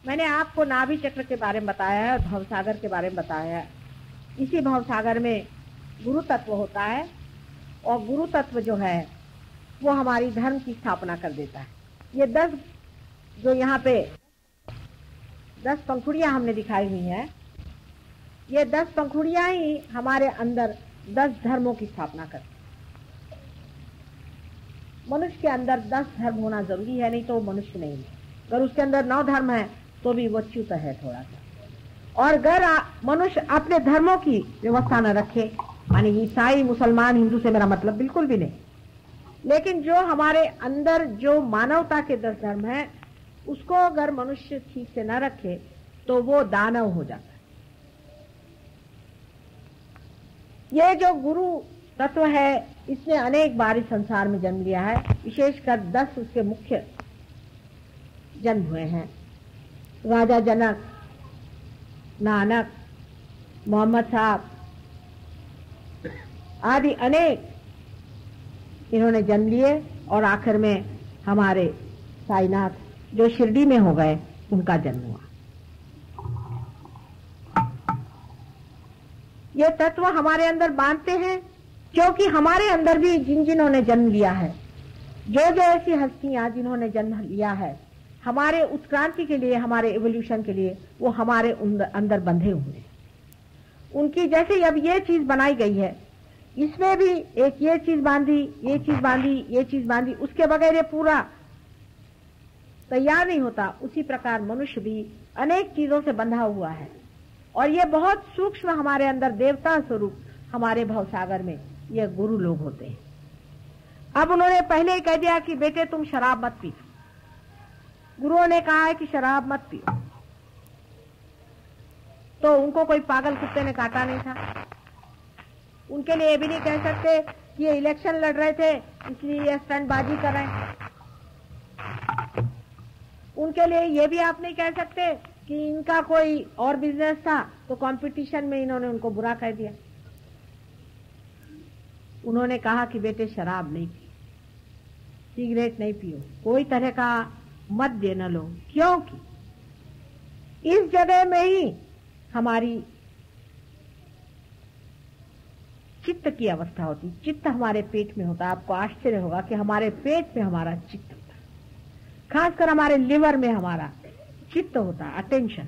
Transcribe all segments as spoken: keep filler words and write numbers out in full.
मैंने आपको नाभि चक्र के बारे में बताया है और भवसागर के बारे में बताया है। इसी भवसागर में गुरु तत्व होता है और गुरु तत्व जो है वो हमारी धर्म की स्थापना कर देता है। ये दस जो यहाँ पे दस पंखुड़ियां हमने दिखाई हुई हैं, ये दस पंखुड़ियां ही हमारे अंदर दस धर्मों की स्थापना करती। मनुष्य के अंदर दस धर्म होना जरूरी है, नहीं तो वो मनुष्य नहीं है। अगर उसके अंदर नौ धर्म है तो भी वो च्युत है थोड़ा सा। और अगर मनुष्य अपने धर्मों की व्यवस्था न रखे, माने ईसाई मुसलमान हिंदू से मेरा मतलब बिल्कुल भी नहीं, लेकिन जो हमारे अंदर जो मानवता के दस धर्म है उसको अगर मनुष्य ठीक से न रखे तो वो दानव हो जाता है। ये जो गुरु तत्व है इसने अनेक बार इस संसार में जन्म लिया है, विशेषकर दस उसके मुख्य जन्म हुए हैं। राजा जनक, नानक, मोहम्मद साहब आदि अनेक इन्होंने जन्म लिए और आखिर में हमारे साईनाथ जो शिरडी में हो गए उनका जन्म हुआ। ये तत्व हमारे अंदर बांधते हैं क्योंकि हमारे अंदर भी जिन जिन्होंने जन्म लिया है, जो जो ऐसी हस्तियां जिन्होंने जन्म लिया है हमारे उत्क्रांति के लिए, हमारे एवोल्यूशन के लिए, वो हमारे अंदर बंधे हुए हैं। उनकी जैसे अब ये चीज बनाई गई है, इसमें भी एक ये चीज बांधी, ये चीज बांधी, ये चीज बांधी, उसके बगैर ये पूरा तैयार नहीं होता। उसी प्रकार मनुष्य भी अनेक चीजों से बंधा हुआ है और ये बहुत सूक्ष्म हमारे अंदर देवता स्वरूप हमारे भवसागर में ये गुरु लोग होते हैं। अब उन्होंने पहले ही कह दिया कि बेटे तुम शराब मत पी। गुरुओं ने कहा है कि शराब मत पियो, तो उनको कोई पागल कुत्ते ने काटा नहीं था। उनके लिए ये भी नहीं कह सकते कि ये इलेक्शन लड़ रहे थे इसलिए ये स्टंटबाजी कर रहे हैं। उनके लिए ये भी आप नहीं कह सकते कि इनका कोई और बिजनेस था तो कंपटीशन में इन्होंने उनको बुरा कह दिया। उन्होंने कहा कि बेटे शराब नहीं पियो, सिगरेट नहीं पियो, कोई तरह का मद्य न लो, क्योंकि इस जगह में ही हमारी चित्त की अवस्था होती। चित्त हमारे पेट में होता है। आपको आश्चर्य होगा कि हमारे पेट में हमारा चित्त होता है, खासकर हमारे लिवर में हमारा चित्त होता है, अटेंशन।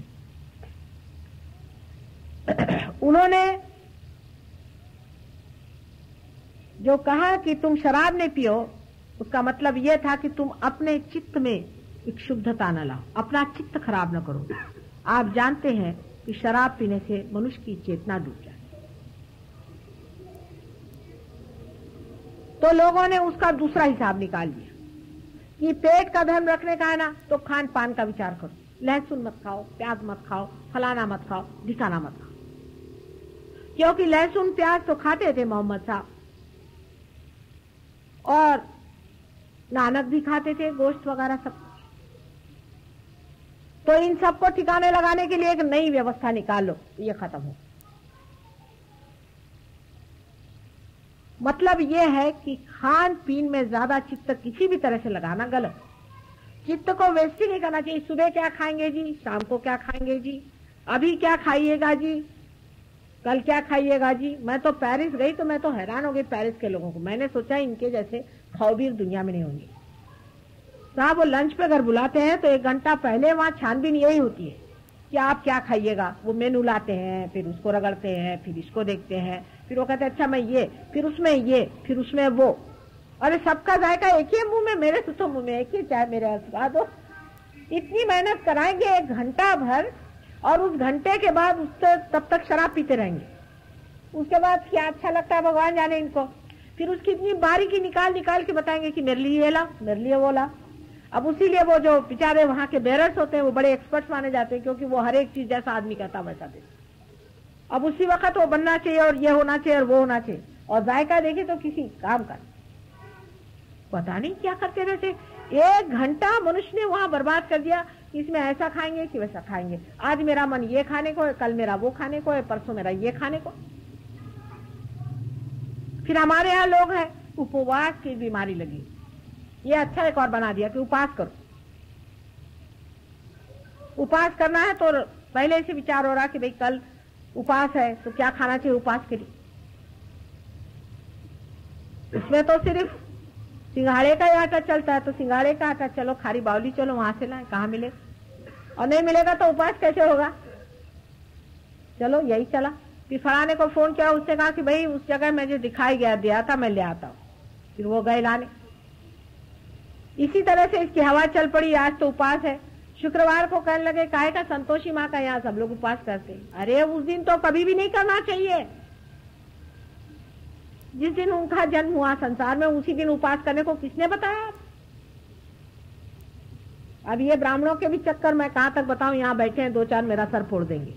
उन्होंने जो कहा कि तुम शराब नहीं पियो, उसका मतलब यह था कि तुम अपने चित्त में एक शुद्धता न लाओ, अपना चित्त खराब न करो। आप जानते हैं कि शराब पीने से मनुष्य की चेतना डूब जाती। तो लोगों ने उसका दूसरा हिसाब निकाल लिया कि पेट का धर्म रखने का है ना, तो खान पान का विचार करो। लहसुन मत खाओ, प्याज मत खाओ, फलाना मत खाओ, ढिकाना मत खाओ। क्योंकि लहसुन प्याज तो खाते थे मोहम्मद साहब, और नानक भी खाते थे, गोश्त वगैरह सब कुछ। तो इन सबको ठिकाने लगाने के लिए एक नई व्यवस्था निकाल लो, ये खत्म हो। मतलब ये है कि खान पीन में ज्यादा चित्त किसी भी तरह से लगाना गलत। चित्त को वेस्ट ही नहीं करना चाहिए। सुबह क्या खाएंगे जी, शाम को क्या खाएंगे जी, अभी क्या खाइएगा जी, कल क्या खाइएगा जी। मैं तो पेरिस गई तो मैं तो हैरान हो गई पेरिस के लोगों को। मैंने सोचा इनके जैसे खाओबीर दुनिया में नहीं होंगे। साहब वो लंच पे अगर बुलाते हैं तो एक घंटा पहले वहां छानबीन यही होती है कि आप क्या खाइएगा। वो मेनू लाते हैं, फिर उसको रगड़ते हैं, फिर इसको देखते हैं, फिर वो कहते हैं अच्छा मैं ये, फिर उसमें ये, फिर उसमें वो। अरे सबका जायका एक ही मुंह में, मेरे तो मुंह में एक ही, चाहे मेरे स्वाद हो। इतनी मेहनत कराएंगे एक घंटा भर, और उस घंटे के बाद उससे तब तक शराब पीते रहेंगे। उसके बाद क्या अच्छा लगता है भगवान जाने इनको। फिर उसकी इतनी बारीकी निकाल निकाल के बताएंगे कि मेरे लिए ये ला, मेरे लिए वो ला। अब उसीलिए वो जो बेचारे वहां के बेरर्स होते हैं वो बड़े एक्सपर्ट्स माने जाते हैं, क्योंकि वो हर एक चीज जैसा आदमी कहता वैसा देते। अब उसी वक्त वो बनना चाहिए और ये होना चाहिए और वो होना चाहिए, और जायका देखे तो किसी काम का पता नहीं क्या करते रहते। एक घंटा मनुष्य ने वहां बर्बाद कर दिया, इसमें ऐसा खाएंगे कि वैसा खाएंगे। आज मेरा मन ये खाने को है, कल मेरा वो खाने को है, परसों मेरा ये खाने को। फिर हमारे यहाँ लोग हैं उपवास की बीमारी लगी, ये अच्छा एक और बना दिया कि उपवास करो। उपास करना है तो पहले से विचार हो रहा कि भाई कल उपास है तो क्या खाना चाहिए उपास के लिए। इसमें तो सिर्फ सिंघाड़े का आटा चलता है, तो सिंघाड़े का आटा चलो खारी बावली चलो वहां से लाए, कहाँ मिले, और नहीं मिलेगा तो उपास कैसे होगा। चलो यही चला। फिर फलाने को फोन किया, उसने कहा कि भाई उस जगह में जो दिखाई गया दिया था मैं ले आता हूँ। फिर वो गए लाने। इसी तरह से इसकी हवा चल पड़ी। आज तो उपास है। शुक्रवार को कहने लगे काहे का संतोषी माँ का यहाँ सब लोग उपास करते हैं। अरे उस दिन तो कभी भी नहीं करना चाहिए। जिस दिन उनका जन्म हुआ संसार में उसी दिन उपास करने को किसने बताया। अब ये ब्राह्मणों के भी चक्कर मैं कहां तक बताऊं, यहाँ बैठे हैं दो चार मेरा सर फोड़ देंगे।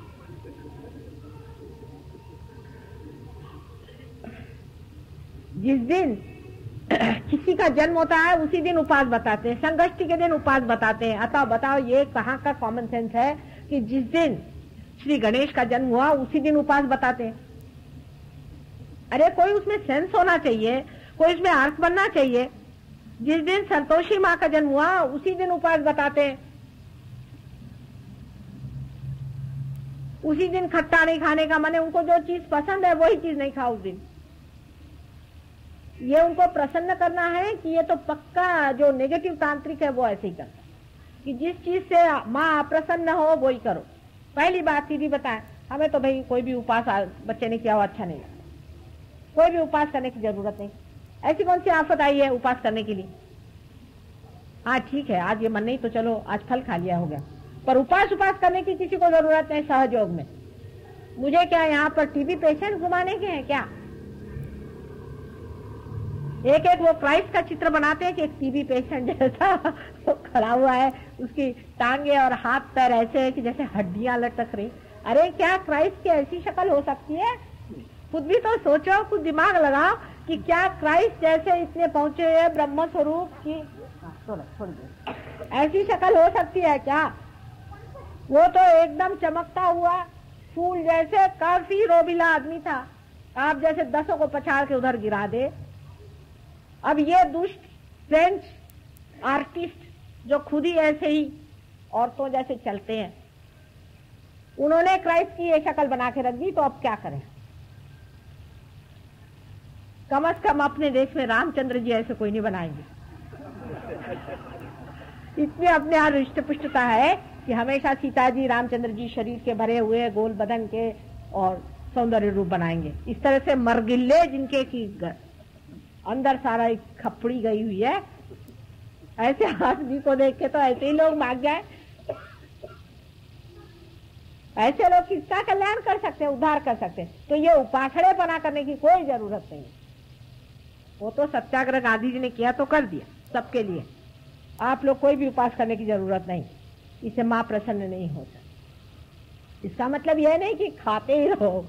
जिस दिन किसी का जन्म होता है उसी दिन उपास बताते हैं, संगष्टी के दिन उपास बताते हैं। अतः बताओ ये कहाँ का कॉमन सेंस है कि जिस दिन श्री गणेश का जन्म हुआ उसी दिन उपास बताते हैं। अरे कोई उसमें सेंस होना चाहिए, कोई उसमें अर्थ बनना चाहिए। जिस दिन संतोषी माँ का जन्म हुआ उसी दिन उपास बताते हैं। उसी दिन खट्टा नहीं खाने का, माने उनको जो चीज पसंद है वही चीज नहीं खाओ उस दिन। ये उनको प्रसन्न करना है कि ये तो पक्का जो नेगेटिव तांत्रिक है वो ऐसे ही करता है कि जिस चीज से माँ अप्रसन्न हो वही करो। पहली बात सीधी बताए, हमें तो भाई कोई भी उपास बच्चे ने किया हो अच्छा नहीं लगता, कोई भी उपास करने की जरूरत नहीं। ऐसी कौन सी आफत आई है उपास करने के लिए। हाँ ठीक है आज ये मन नहीं तो चलो आज फल खा लिया हो गया, पर उपास उपास करने की किसी को जरूरत नहीं। सहयोग में मुझे क्या यहाँ पर टीबी पेशेंट घुमाने के हैं क्या। एक एक वो क्राइस्ट का चित्र बनाते हैं कि एक टीबी पेशेंट जैसा वो खड़ा हुआ है, उसकी टांगे और हाथ पैर ऐसे है कि जैसे हड्डियां लटक रही। अरे क्या क्राइस्ट की ऐसी शक्ल हो सकती है। खुद भी तो सोचो, कुछ दिमाग लगाओ कि क्या क्राइस्ट जैसे इतने पहुंचे हुए ब्रह्म स्वरूप की ऐसी शक्ल हो सकती है क्या। वो तो एकदम चमकता हुआ फूल जैसे काफी रोबिला आदमी था। आप जैसे दसों को पछाड़ के उधर गिरा दे। अब ये दुष्ट फ्रेंच आर्टिस्ट जो खुद ही ऐसे ही औरतों जैसे चलते हैं, उन्होंने क्राइस्ट की ये शक्ल बना के रख दी, तो अब क्या करें। कम से कम अपने देश में रामचंद्र जी ऐसे कोई नहीं बनाएंगे। इतनी अपने यहाँ हृष्ट पुष्टता है कि हमेशा सीता जी रामचंद्र जी शरीर के भरे हुए गोल बदन के और सौंदर्य रूप बनाएंगे। इस तरह से मरगिल्ले जिनके की अंदर सारा एक खपड़ी गई हुई है, ऐसे आदमी को देख के तो ऐसे ही लोग भाग जाए। ऐसे लोग किसका कल्याण कर सकते हैं, उद्धार कर सकते हैं। तो ये उपासड़े बना करने की कोई जरूरत नहीं। वो तो सत्याग्रह गांधी जी ने किया तो कर दिया सबके लिए। आप लोग कोई भी उपास करने की जरूरत नहीं, इससे माँ प्रसन्न नहीं होता। इसका मतलब यह नहीं कि खाते ही रहो।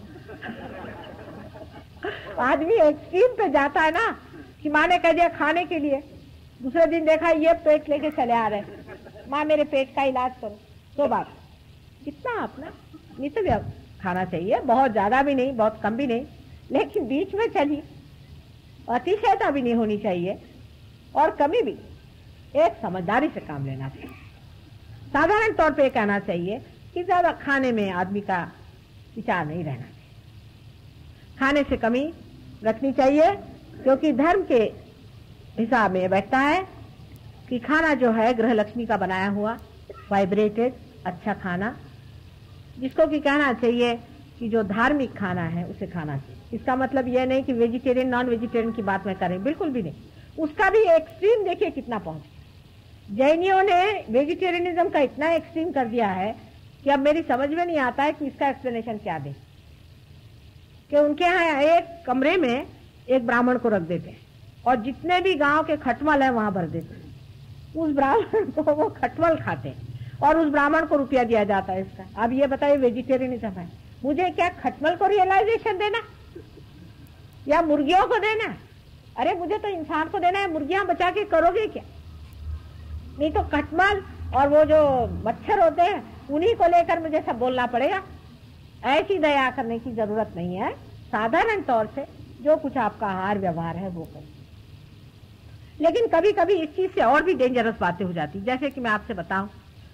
आदमी एक्सट्रीम पे जाता है ना कि माँ ने कह दिया खाने के लिए, दूसरे दिन देखा ये पेट लेके चले आ रहे, माँ मेरे पेट का इलाज करो। तो बात कितना अपना नहीं तो खाना चाहिए, बहुत ज्यादा भी नहीं बहुत कम भी नहीं, लेकिन बीच में चलिए। अतिशयता भी नहीं होनी चाहिए और कमी भी। एक समझदारी से काम लेना चाहिए। साधारण तौर पे कहना चाहिए कि ज्यादा खाने में आदमी का विचार नहीं रहना चाहिए, खाने से कमी रखनी चाहिए। क्योंकि धर्म के हिसाब में बैठता है कि खाना जो है गृह लक्ष्मी का बनाया हुआ वाइब्रेटेड अच्छा खाना, जिसको कि कहना चाहिए कि जो धार्मिक खाना है उसे खाना चाहिए। इसका मतलब यह नहीं कि वेजिटेरियन नॉन वेजिटेरियन की बात मैं करें, बिल्कुल भी नहीं। उसका भी एक्सट्रीम देखिए कितना पहुंच। जैनियों ने वेजिटेरियनिज्म का इतना एक्सट्रीम कर दिया है कि अब मेरी समझ में नहीं आता है कि इसका एक्सप्लेनेशन क्या दे। कि उनके यहाँ एक कमरे में एक ब्राह्मण को रख देते हैं और जितने भी गांव के खटमल है वहां भर देते हैं। उस ब्राह्मण को वो खटमल खाते हैं और उस ब्राह्मण को रुपया दिया जाता है इसका। अब ये बताइए वेजिटेरियनिज्म है। मुझे क्या खटमल को रियलाइजेशन देना या मुर्गियों को देना? अरे मुझे तो इंसान को देना है। मुर्गियां बचा के करोगे क्या? नहीं तो खटमल और वो जो मच्छर होते हैं उन्हीं को लेकर मुझे सब बोलना पड़ेगा। ऐसी दया करने की जरूरत नहीं है। साधारण तौर से जो कुछ आपका आहार व्यवहार है वो करो। लेकिन कभी कभी इस चीज से और भी डेंजरस बातें हो जाती, जैसे कि मैं आपसे बताऊं,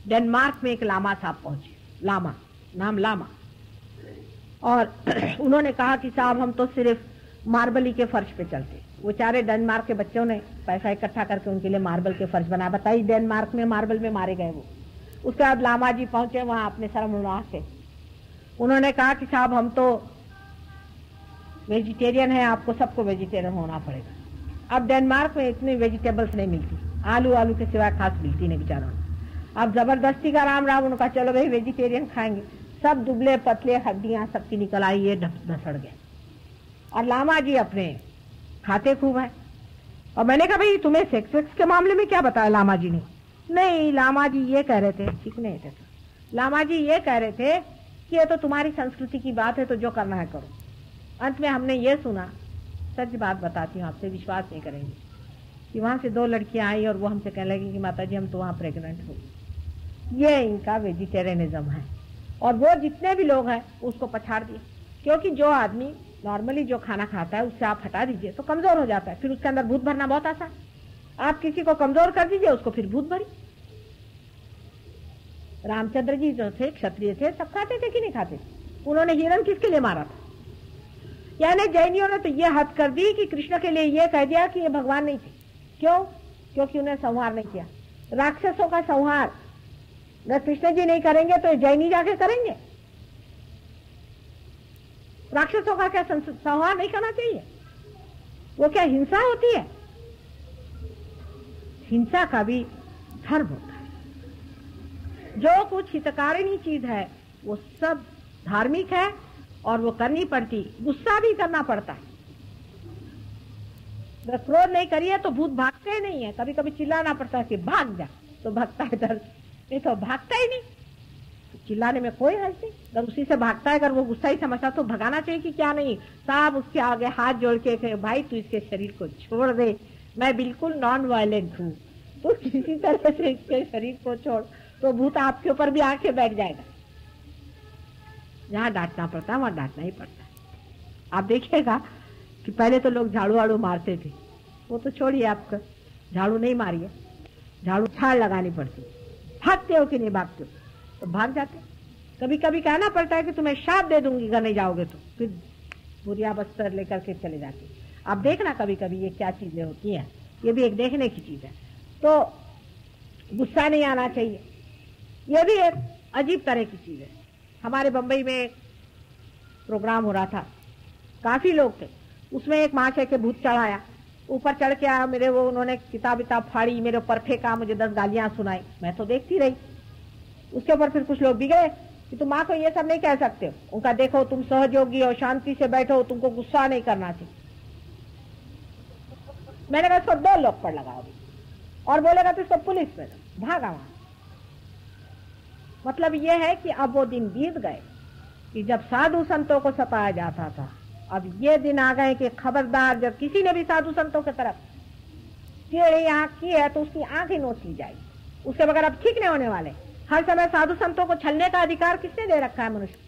डेनमार्क में एक लामा साहब पहुंचे, लामा नाम लामा, और उन्होंने कहा कि साहब हम तो सिर्फ मार्बल के फर्श पे चलते। वो चारे डेनमार्क के बच्चों ने पैसा इकट्ठा करके उनके लिए मार्बल के फर्श बनाया। बताइए डेनमार्क में मार्बल में मारे गए वो। उसके बाद लामा जी पहुंचे वहां अपने शर्मनाक से, उन्होंने कहा कि साहब हम तो वेजिटेरियन है, आपको सबको वेजिटेरियन होना पड़ेगा। अब डेनमार्क में इतनी वेजिटेबल्स नहीं मिलती, आलू आलू के सिवाय खास मिलती नहीं बेचारों ने। अब जबरदस्ती का राम राम उनका, चलो भाई वेजिटेरियन खाएंगे। सब दुबले पतले हड्डियां सबकी निकल आई, ये धसड़ गए। और लामा जी अपने खाते खूब है। और मैंने कहा भाई तुम्हें सेक्स वेक्स के मामले में क्या बताया लामा जी ने? नहीं, लामा जी ये कह रहे थे, ठीक नहीं थे, लामा जी ये कह रहे थे कि ये तो तुम्हारी संस्कृति की बात है, तो जो करना है करो। अंत में हमने ये सुना, सच बात बताती हूँ आपसे, विश्वास नहीं करेंगे, कि वहां से दो लड़कियां आई और वो हमसे कहने लगी कि माता जी हम तो वहां प्रेग्नेंट हो। ये इनका वेजिटेरियनिज्म है। और वो जितने भी लोग हैं उसको पछाड़ दिए, क्योंकि जो आदमी नॉर्मली जो खाना खाता है उससे आप हटा दीजिए तो कमजोर हो जाता है, फिर उसके अंदर भूत भरना बहुत आसान। आप किसी को कमजोर कर दीजिए, उसको फिर भूत भरी। रामचंद्र जी जो थे क्षत्रिय थे, सब खाते थे कि नहीं खाते थे? उन्होंने हिरण किसके लिए मारा था? यानी जैनियों ने तो ये हद कर दी कि कृष्ण के लिए ये कह दिया कि ये भगवान नहीं थे। क्यों? क्योंकि उन्हें संहार नहीं किया। राक्षसों का संहार न कृष्ण जी नहीं करेंगे तो जैनी जाके करेंगे। राक्षसों का क्या संहार नहीं करना चाहिए? वो क्या हिंसा होती है? हिंसा का भी धर्म होता है। जो कुछ हितकारिणी चीज है वो सब धार्मिक है और वो करनी पड़ती, गुस्सा भी करना पड़ता है। अगर क्रोध नहीं करिए तो भूत भागते नहीं है। कभी कभी चिल्लाना पड़ता है कि भाग जा, तो भागता है डर, नहीं तो भागता ही नहीं। तो चिल्लाने में कोई हर्ज नहीं। अगर उसी से भागता है, अगर वो गुस्सा ही समझता तो भगाना चाहिए कि क्या नहीं। साहब उसके आगे हाथ जोड़ के कहे भाई तू इसके शरीर को छोड़ दे, मैं बिल्कुल नॉन वायलेंट हूँ, तो किसी तरह से इसके शरीर को छोड़, तो भूत आपके ऊपर भी आके बैठ जाएगा। जहाँ डांटना पड़ता है वहां डांटना ही पड़ता है। आप देखिएगा कि पहले तो लोग झाड़ू वाड़ू मारते थे, वो तो छोड़िए, आपका झाड़ू नहीं मारिए, झाड़ू छाड़ लगानी पड़ती। भागते हो कि नहीं भागते हो? तो भाग जाते। कभी कभी कहना पड़ता है कि तुम्हें शाप दे दूंगी अगर नहीं जाओगे तो, फिर बुरिया बस्तर लेकर के चले जाते। आप देखना कभी कभी ये क्या चीजें होती हैं, ये भी एक देखने की चीज है। तो गुस्सा नहीं आना चाहिए, ये भी एक अजीब तरह की चीज है। हमारे बंबई में एक प्रोग्राम हो रहा था, काफी लोग थे, उसमें एक महाशय के भूत चढ़ाया, ऊपर चढ़ के आया मेरे, वो उन्होंने किताब विताब फाड़ी, मेरे ऊपर फेंका, मुझे दस गालियां सुनाई। मैं तो देखती रही। उसके ऊपर फिर कुछ लोग बिगड़े कि तुम माँ को ये सब नहीं कह सकते हो, उनका देखो तुम सहयोगी हो, शांति से बैठो, तुमको गुस्सा नहीं करना चाहिए। मैंने कहा इसको दो लोग पर लगाओ और बोलेगा तो इसको पुलिस में भागा वहां। मतलब ये है कि अब वो दिन बीत गए कि जब साधु संतों को सताया जाता था। अब ये दिन आ गए कि खबरदार, जब किसी ने भी साधु संतों की तरफ टेढ़ी आंख की है तो उसकी आंख ही नोच ली जाएगी। उसके बगैर अब ठीक नहीं होने वाले। हर समय साधु संतों को छलने का अधिकार किसने दे रखा है? मनुष्य।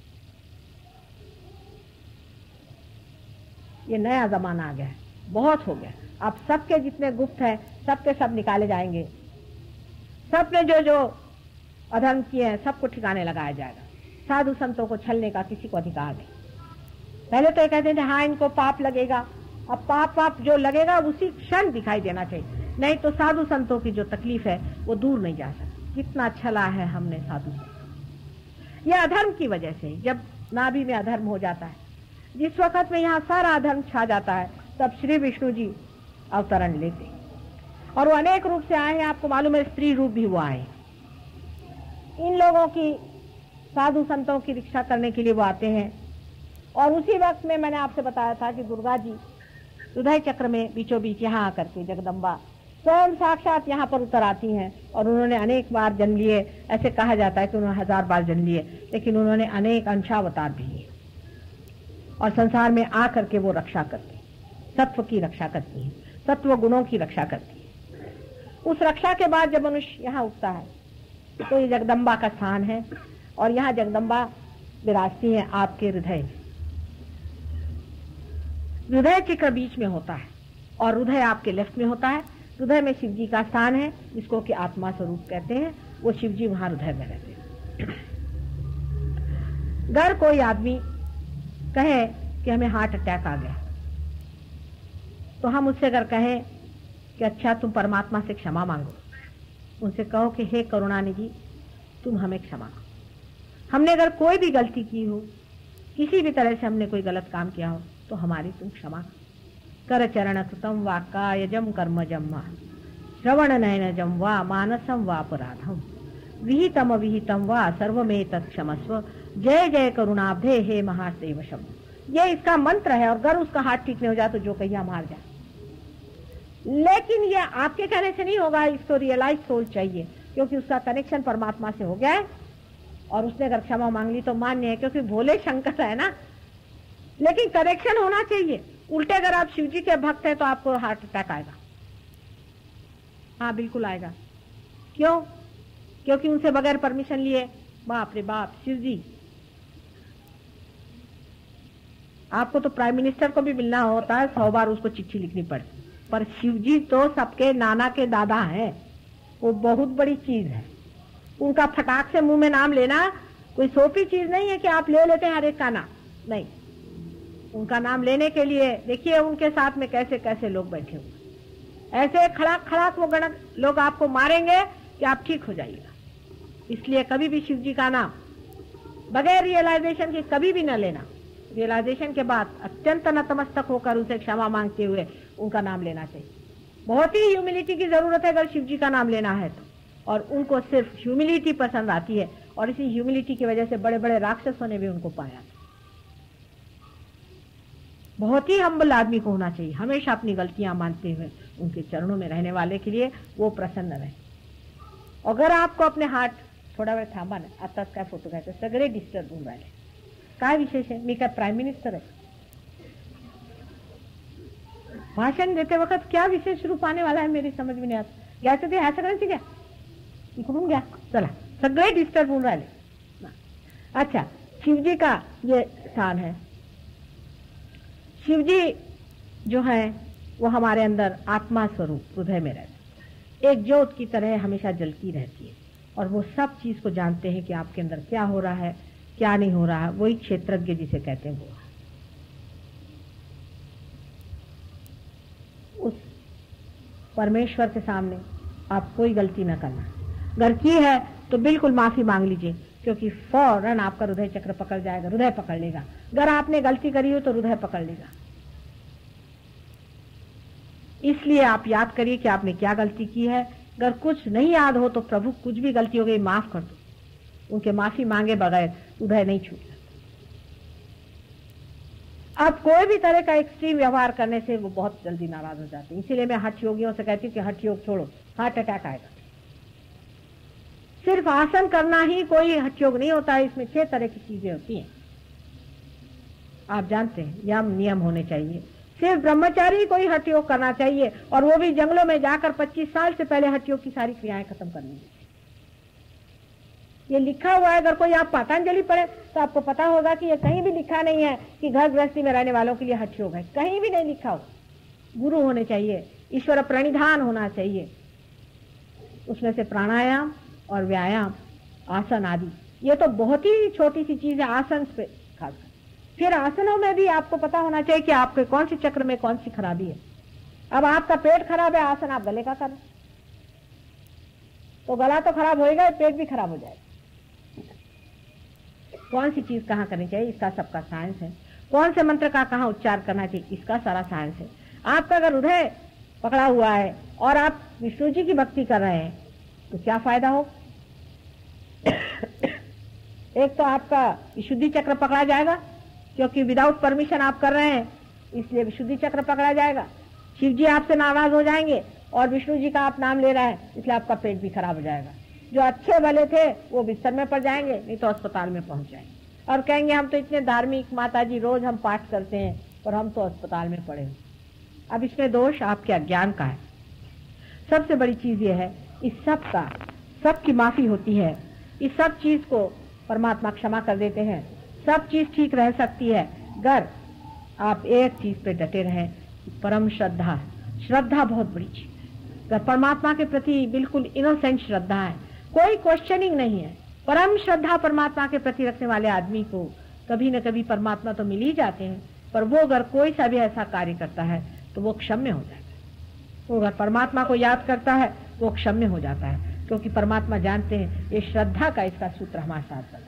ये नया जमाना आ गया है, बहुत हो गया। अब सबके जितने गुप्त है सबके सब निकाले जाएंगे। सबने जो जो अधर्म किए हैं सबको ठिकाने लगाया जाएगा। साधु संतों को छलने का किसी को अधिकार नहीं। पहले तो ये कहते थे हाँ इनको पाप लगेगा, अब पाप पाप जो लगेगा उसी क्षण दिखाई देना चाहिए, नहीं तो साधु संतों की जो तकलीफ है वो दूर नहीं जा सकती। कितना छला है हमने साधु संत। यह अधर्म की वजह से, जब नाभि में अधर्म हो जाता है, जिस वक्त में यहाँ सारा अधर्म छा जाता है, तब श्री विष्णु जी अवतरण लेते और वो अनेक रूप से आए हैं। आपको मालूम है स्त्री रूप भी वो आए। इन लोगों की, साधु संतों की रक्षा करने के लिए वो आते हैं। और उसी वक्त में मैंने आपसे बताया था कि दुर्गा जी हृदय चक्र में बीचों बीच यहाँ आकर के जगदम्बा स्वयं साक्षात यहाँ पर उतर आती हैं। और उन्होंने अनेक बार जन्म लिए, ऐसे कहा जाता है कि उन्होंने हजार बार जन्म लिए, लेकिन उन्होंने अनेक अंशावतार भी लिए और संसार में आकर के वो रक्षा करती, सत्व की रक्षा करती है, सत्व गुणों की रक्षा करती है। उस रक्षा के बाद जब मनुष्य यहाँ उठता है तो ये जगदम्बा का स्थान है और यहाँ जगदम्बा विराजती है आपके हृदय में। हृदय चक्र बीच में होता है और हृदय आपके लेफ्ट में होता है। हृदय में शिव जी का स्थान है, जिसको कि आत्मा स्वरूप कहते हैं। वो शिव जी वहां हृदय में रहते हैं। अगर कोई आदमी कहे कि हमें हार्ट अटैक आ गया, तो हम उससे अगर कहें कि अच्छा तुम परमात्मा से क्षमा मांगो, उनसे कहो कि हे करुणानिधि तुम हमें क्षमा करो। हमने अगर कोई भी गलती की हो, किसी भी तरह से हमने कोई गलत काम किया हो, तो हमारी तुम क्षमा करो। कर चरण कृतम वा कायजम कर्मजम वा श्रवण नयनजम वा मानसम वा अपराधम विहितम अविहितम वा सर्वमेतत् क्षमस्व जय जय करुणाब्धे हे महासेव शम। ये इसका मंत्र है, और अगर उसका हाथ ठीक नहीं हो जाए तो जो कहिए मार जाए। लेकिन ये आपके कहने से नहीं होगा, इसको रियलाइज सोल चाहिए, क्योंकि उसका कनेक्शन परमात्मा से हो गया है, और उसने अगर क्षमा मांग ली तो मान्य है, क्योंकि भोले शंकर है ना। लेकिन कनेक्शन होना चाहिए। उल्टे अगर आप शिव जी के भक्त हैं तो आपको हार्ट अटैक आएगा। हाँ बिल्कुल आएगा। क्यों? क्योंकि उनसे बगैर परमिशन लिए, बाप रे बाप, शिव जी आपको तो प्राइम मिनिस्टर को भी मिलना होता है, सौ बार उसको चिट्ठी लिखनी पड़ती, पर शिव जी तो सबके नाना के दादा हैं। वो बहुत बड़ी चीज है। उनका फटाक से मुंह में नाम लेना कोई सोपी चीज नहीं है कि आप ले लेते हैं हर एक का नाम, नहीं। उनका नाम लेने के लिए देखिए उनके साथ में कैसे कैसे लोग बैठे हुए, ऐसे खड़ाक खड़ाक वो गणक लोग आपको मारेंगे कि आप ठीक हो जाइएगा। इसलिए कभी भी शिव जी का नाम बगैर रियलाइजेशन के कभी भी न लेना। रियलाइजेशन के बाद अत्यंत नतमस्तक होकर उनसे क्षमा मांगते हुए उनका नाम लेना चाहिए। बहुत ही ह्यूमिलिटी की जरूरत है अगर शिव जी का नाम लेना है तो, और उनको सिर्फ ह्यूमिलिटी पसंद आती है, और इसी ह्यूमिलिटी की वजह से बड़े बड़े राक्षसों ने भी उनको पाया। बहुत ही हम्बल आदमी को होना चाहिए, हमेशा अपनी गलतियां मानते हुए उनके चरणों में रहने वाले के लिए वो प्रसन्न रहे। अगर आपको अपने हार्ट थोडा वेळ थांबा ना, आताच काय फोटो घ्यायचा, सगळे डिस्टर्ब होऊन राहिले, काय विशेष आहे? मी काय प्राइम मिनिस्टर आहे? भाषण देते वक्त क्या विशेष रूप आने वाला है मेरी समझ में नहीं आता। घ्यायचं ते ह्या सगळ्यांची घ्या, इकडून घ्या, चला सगळे डिस्टर्ब होऊन राहिले। अच्छा, शिवजी का ये स्थान है। शिवजी जो है वो हमारे अंदर आत्मा स्वरूप हृदय में रहते, एक ज्योत की तरह हमेशा जलती रहती है, और वो सब चीज को जानते हैं कि आपके अंदर क्या हो रहा है क्या नहीं हो रहा है। वही क्षेत्रज्ञ जिसे कहते हैं वो। उस परमेश्वर के सामने आप कोई गलती न करना, अगर की है तो बिल्कुल माफी मांग लीजिए, क्योंकि फौरन आपका हृदय चक्र पकड़ जाएगा, हृदय पकड़ लेगा। अगर आपने गलती करी हो तो हृदय पकड़ लेगा। इसलिए आप याद करिए कि आपने क्या गलती की है। अगर कुछ नहीं याद हो तो प्रभु कुछ भी गलती हो गई माफ कर दो, उनके माफी मांगे बगैर हृदय नहीं छूटेगा। अब कोई भी तरह का एक्सट्रीम व्यवहार करने से वो बहुत जल्दी नाराज हो जाते हैं। इसीलिए मैं हठ योगियों से कहती हूँ कि हठ योग छोड़ो, हार्ट अटैक आएगा। सिर्फ आसन करना ही कोई हठ योग नहीं होता है, इसमें छह तरह की चीजें होती हैं, आप जानते हैं। यम नियम होने चाहिए। सिर्फ ब्रह्मचारी ही कोई हठ योग करना चाहिए, और वो भी जंगलों में जाकर पच्चीस साल से पहले हठ योग की सारी क्रियाएं खत्म करनी है। ये लिखा हुआ है, अगर कोई आप पतंजलि पढ़े तो आपको पता होगा कि ये कहीं भी लिखा नहीं है कि घर गृहस्थी में रहने वालों के लिए हठ योग है, कहीं भी नहीं लिखा हो। गुरु होने चाहिए, ईश्वर प्रणिधान होना चाहिए, उसमें से प्राणायाम और व्यायाम, आसन आदि, ये तो बहुत ही छोटी सी चीज है आसन पे खासकर। फिर आसनों में भी आपको पता होना चाहिए कि आपके कौन सी चक्र में कौन सी खराबी है। अब आपका पेट खराब है, आसन आप गले का करें तो गला तो खराब होएगा, पेट भी खराब हो जाएगा। कौन सी चीज कहाँ करनी चाहिए, इसका सबका साइंस है। कौन से मंत्र का कहाँ उच्चार करना चाहिए, इसका सारा साइंस है। आपका अगर हृदय पकड़ा हुआ है और आप विष्णु जी की भक्ति कर रहे हैं तो क्या फायदा हो? एक तो आपका विशुद्धि चक्र पकड़ा जाएगा, क्योंकि विदाउट परमिशन आप कर रहे हैं, इसलिए विशुद्धि चक्र पकड़ा जाएगा। शिव जी आपसे नाराज हो जाएंगे, और विष्णु जी का आप नाम ले रहे हैं, इसलिए आपका पेट भी खराब हो जाएगा। जो अच्छे भले थे वो बिस्तर में पड़ जाएंगे, नहीं तो अस्पताल में पहुंच जाएंगे, और कहेंगे हम तो इतने धार्मिक माता जी, रोज हम पाठ करते हैं, और हम तो अस्पताल में पड़े हैं। अब इसमें दोष आपके अज्ञान का है। सबसे बड़ी चीज ये है, इस सब का सबकी माफी होती है, इस सब चीज को परमात्मा क्षमा कर देते हैं, सब चीज ठीक रह सकती है अगर आप एक चीज पे डटे रहें, परम श्रद्धा। श्रद्धा बहुत बड़ी चीज है। अगर परमात्मा के प्रति बिल्कुल इनोसेंट श्रद्धा है, कोई क्वेश्चनिंग नहीं है। परम श्रद्धा परमात्मा के प्रति रखने वाले आदमी को कभी न कभी परमात्मा तो मिल ही जाते हैं, पर वो अगर कोई सा भी ऐसा कार्य करता है तो वो क्षम्य हो जाता है। वो अगर परमात्मा को याद करता है वो क्षम्य हो जाता है, क्योंकि परमात्मा जानते हैं ये श्रद्धा का इसका सूत्र हमारे साथ चला।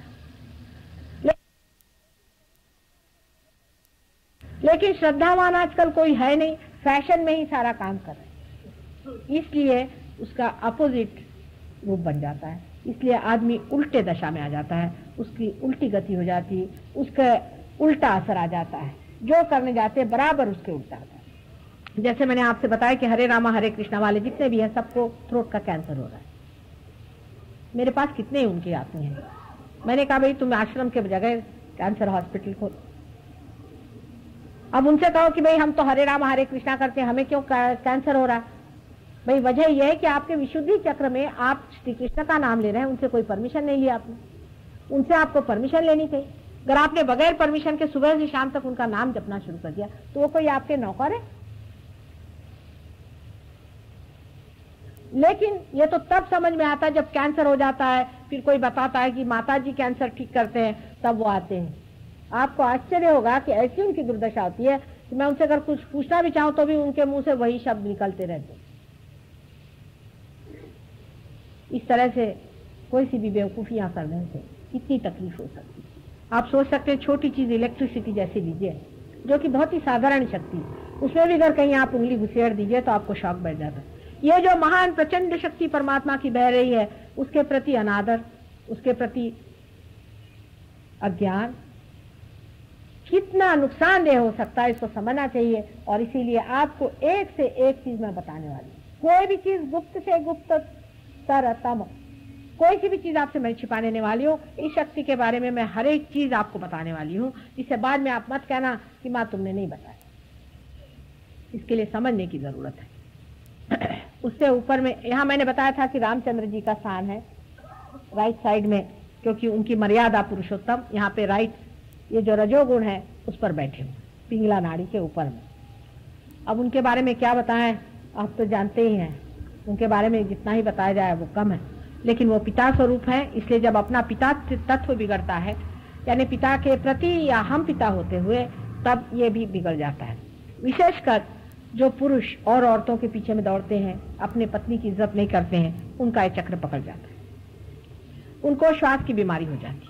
लेकिन श्रद्धावान आजकल कोई है नहीं, फैशन में ही सारा काम कर रहे हैं, इसलिए उसका अपोजिट रूप बन जाता है। इसलिए आदमी उल्टे दशा में आ जाता है, उसकी उल्टी गति हो जाती है, उसका उल्टा असर आ जाता है, जो करने जाते हैं बराबर उसके उल्टा आता है। जैसे मैंने आपसे बताया कि हरे रामा हरे कृष्णा वाले जितने भी हैं सबको थ्रोट का कैंसर हो रहा है। मेरे पास कितने उनके आते हैं। मैंने कहा भाई तुम आश्रम के जगह कैंसर हॉस्पिटल खोलो। अब उनसे कहो कि भाई हम तो हरे राम हरे कृष्णा करते हैं, हमें क्यों कैंसर हो रहा है? भाई वजह यह है कि आपके विशुद्धि चक्र में आप श्री कृष्ण का नाम ले रहे हैं, उनसे कोई परमिशन नहीं लिया आपने। उनसे आपको परमिशन लेनी चाहिए। अगर आपने बगैर परमिशन के सुबह से शाम तक उनका नाम जपना शुरू कर दिया तो वो कोई आपके नौकर है? लेकिन ये तो तब समझ में आता है जब कैंसर हो जाता है, फिर कोई बताता है कि माता जी कैंसर ठीक करते हैं, तब वो आते हैं। आपको आश्चर्य होगा कि ऐसी उनकी दुर्दशा होती है कि मैं उनसे अगर कुछ पूछना भी चाहूं तो भी उनके मुंह से वही शब्द निकलते रहते हैं। इस तरह से कोई सी भी बेवकूफियां करने से कितनी तकलीफ हो सकती है। आप सोच सकते हैं छोटी चीज इलेक्ट्रिसिटी जैसी लीजिए, जो कि बहुत ही साधारण शक्ति, उसमें भी अगर कहीं आप उंगली घुसेड़ दीजिए तो आपको शॉक बैठ जाता है। ये जो महान प्रचंड शक्ति परमात्मा की बह रही है, उसके प्रति अनादर, उसके प्रति अज्ञान कितना नुकसानदेह हो सकता है, इसको समझना चाहिए। और इसीलिए आपको एक से एक चीज मैं बताने वाली हूँ। कोई भी चीज गुप्त से गुप्त तरतम, कोई सी भी चीज आपसे मैं छिपा लेने वाली हूँ। इस शक्ति के बारे में मैं हर एक चीज आपको बताने वाली हूँ, जिससे बाद में आप मत कहना कि माँ तुमने नहीं बताया। इसके लिए समझने की जरूरत है। उससे ऊपर में यहाँ मैंने बताया था कि रामचंद्र जी का स्थान है राइट साइड में, क्योंकि उनकी मर्यादा पुरुषोत्तम यहाँ पे राइट, ये जो रजोगुण है उस पर बैठे हुए, पिंगला नाड़ी के ऊपर में। अब उनके बारे में क्या बताएं, आप तो जानते ही हैं। उनके बारे में जितना ही बताया जाए वो कम है, लेकिन वो पिता स्वरूप है। इसलिए जब अपना पिता तत्व बिगड़ता है, यानी पिता के प्रति या हम पिता होते हुए, तब ये भी बिगड़ जाता है। विशेषकर जो पुरुष और औरतों के पीछे में दौड़ते हैं, अपने पत्नी की इज्जत नहीं करते हैं, उनका ये चक्र पकड़ जाता है। उनको श्वास की बीमारी हो जाती है।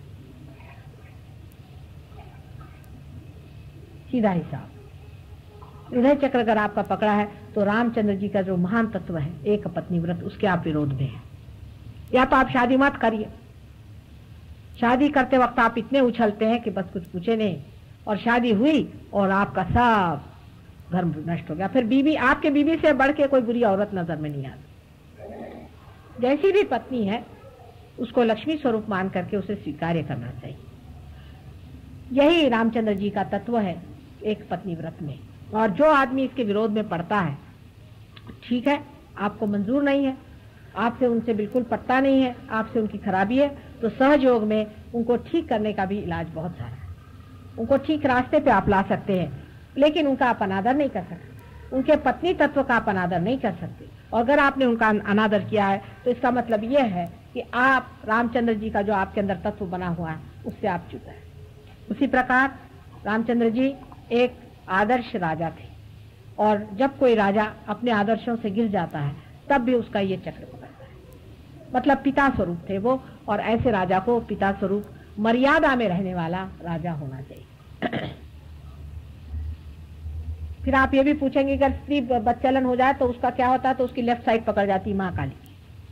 सीधा हिसाब, हृदय चक्र अगर आपका पकड़ा है तो रामचंद्र जी का जो महान तत्व है एक पत्नी व्रत, उसके आप विरोध में हैं। या तो आप शादी मत करिए। शादी करते वक्त आप इतने उछलते हैं कि बस कुछ पूछे नहीं, और शादी हुई और आपका सब घर नष्ट हो गया। फिर बीवी, आपके बीवी से बढ़ के कोई बुरी औरत नजर में नहीं आती। जैसी भी पत्नी है उसको लक्ष्मी स्वरूप मान करके उसे स्वीकार्य करना चाहिए। यही रामचंद्र जी का तत्व है एक पत्नी व्रत में। और जो आदमी इसके विरोध में पड़ता है, ठीक है, आपको मंजूर नहीं है, आपसे उनसे बिल्कुल पटता नहीं है, आपसे उनकी खराबी है, तो सहयोग में उनको ठीक करने का भी इलाज बहुत सारा है। उनको ठीक रास्ते पे आप ला सकते हैं, लेकिन उनका आप अनादर नहीं कर सकते। उनके पत्नी तत्व का आप अनादर नहीं कर सकते। और अगर आपने उनका अनादर किया है तो इसका मतलब यह है कि आप रामचंद्र जी का जो आपके अंदर तत्व बना हुआ है उससे आप चूका है। उसी प्रकार रामचंद्र जी एक आदर्श राजा थे, और जब कोई राजा अपने आदर्शों से गिर जाता है तब भी उसका ये चक्र पकड़ता है। मतलब पिता स्वरूप थे वो, और ऐसे राजा को पिता स्वरूप मर्यादा में रहने वाला राजा होना चाहिए। फिर आप ये भी पूछेंगे अगर स्त्री बच्चलन हो जाए तो उसका क्या होता है, तो उसकी लेफ्ट साइड पकड़ जाती है माँ काली की,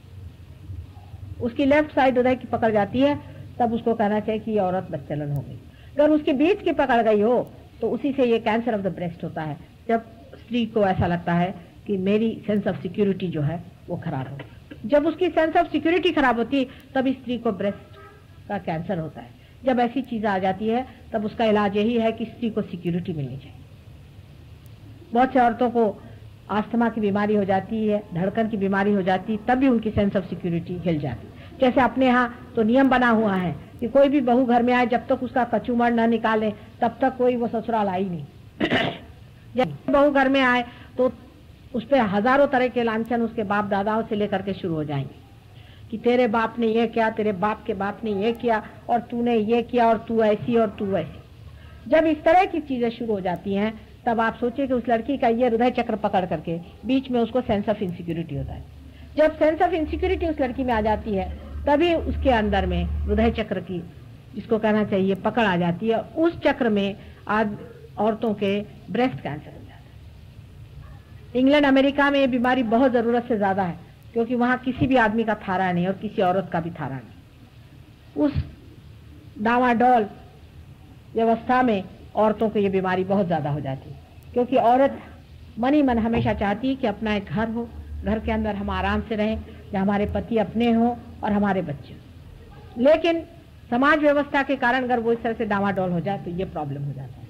उसकी लेफ्ट साइड उदय की पकड़ जाती है, तब उसको कहना चाहिए कि ये औरत बच्चलन हो गई। अगर उसके बीच की पकड़ गई हो तो उसी से ये कैंसर ऑफ द ब्रेस्ट होता है, जब स्त्री को ऐसा लगता है कि मेरी सेंस ऑफ सिक्योरिटी जो है वो खराब हो। जब उसकी सेंस ऑफ सिक्योरिटी खराब होती है तब स्त्री को ब्रेस्ट का कैंसर होता है। जब ऐसी चीज आ जाती है तब उसका इलाज यही है कि स्त्री को सिक्योरिटी मिलनी चाहिए। बहुत से औरतों को आस्थमा की बीमारी हो जाती है, धड़कन की बीमारी हो जाती है, तब भी उनकी सेंस ऑफ सिक्योरिटी हिल जाती है। जैसे अपने यहाँ तो नियम बना हुआ है कि कोई भी बहू घर में आए, जब तक उसका कचूमर न निकाले तब तक कोई वो ससुराल आई नहीं। जब बहू घर में आए तो उस पर हजारों तरह के लांछन उसके बाप दादाओं से लेकर के शुरू हो जाएंगे। कि तेरे बाप ने ये किया, तेरे बाप के बाप ने ये किया, और तूने ये किया, और तू ऐसी और तू ऐसी। जब इस तरह की चीजें शुरू हो जाती हैं, तब आप सोचिए कि उस लड़की का ये हृदय चक्र पकड़ करके बीच में उसको सेंस ऑफ इनसिक्योरिटी होता है। जब सेंस ऑफ इनसिक्योरिटी उस लड़की में आ जाती है, तभी उसके अंदर में हृदय चक्र की, जिसको कहना चाहिए, पकड़ आ जाती है। उस चक्र में आज औरतों के ब्रेस्ट कैंसर हो जाता है। इंग्लैंड अमेरिका में ये बीमारी बहुत जरूरत से ज्यादा है, क्योंकि वहां किसी भी आदमी का थारा नहीं और किसी औरत का भी थारा नहीं। उस डावाडोल व्यवस्था में औरतों को ये बीमारी बहुत ज्यादा हो जाती है, क्योंकि औरत मन ही मन हमेशा चाहती है कि अपना एक घर हो, घर के अंदर हम आराम से रहें, जहाँ हमारे पति अपने हों और हमारे बच्चे। लेकिन समाज व्यवस्था के कारण अगर वो इस तरह से डावाडोल हो जाए तो ये प्रॉब्लम हो जाता है।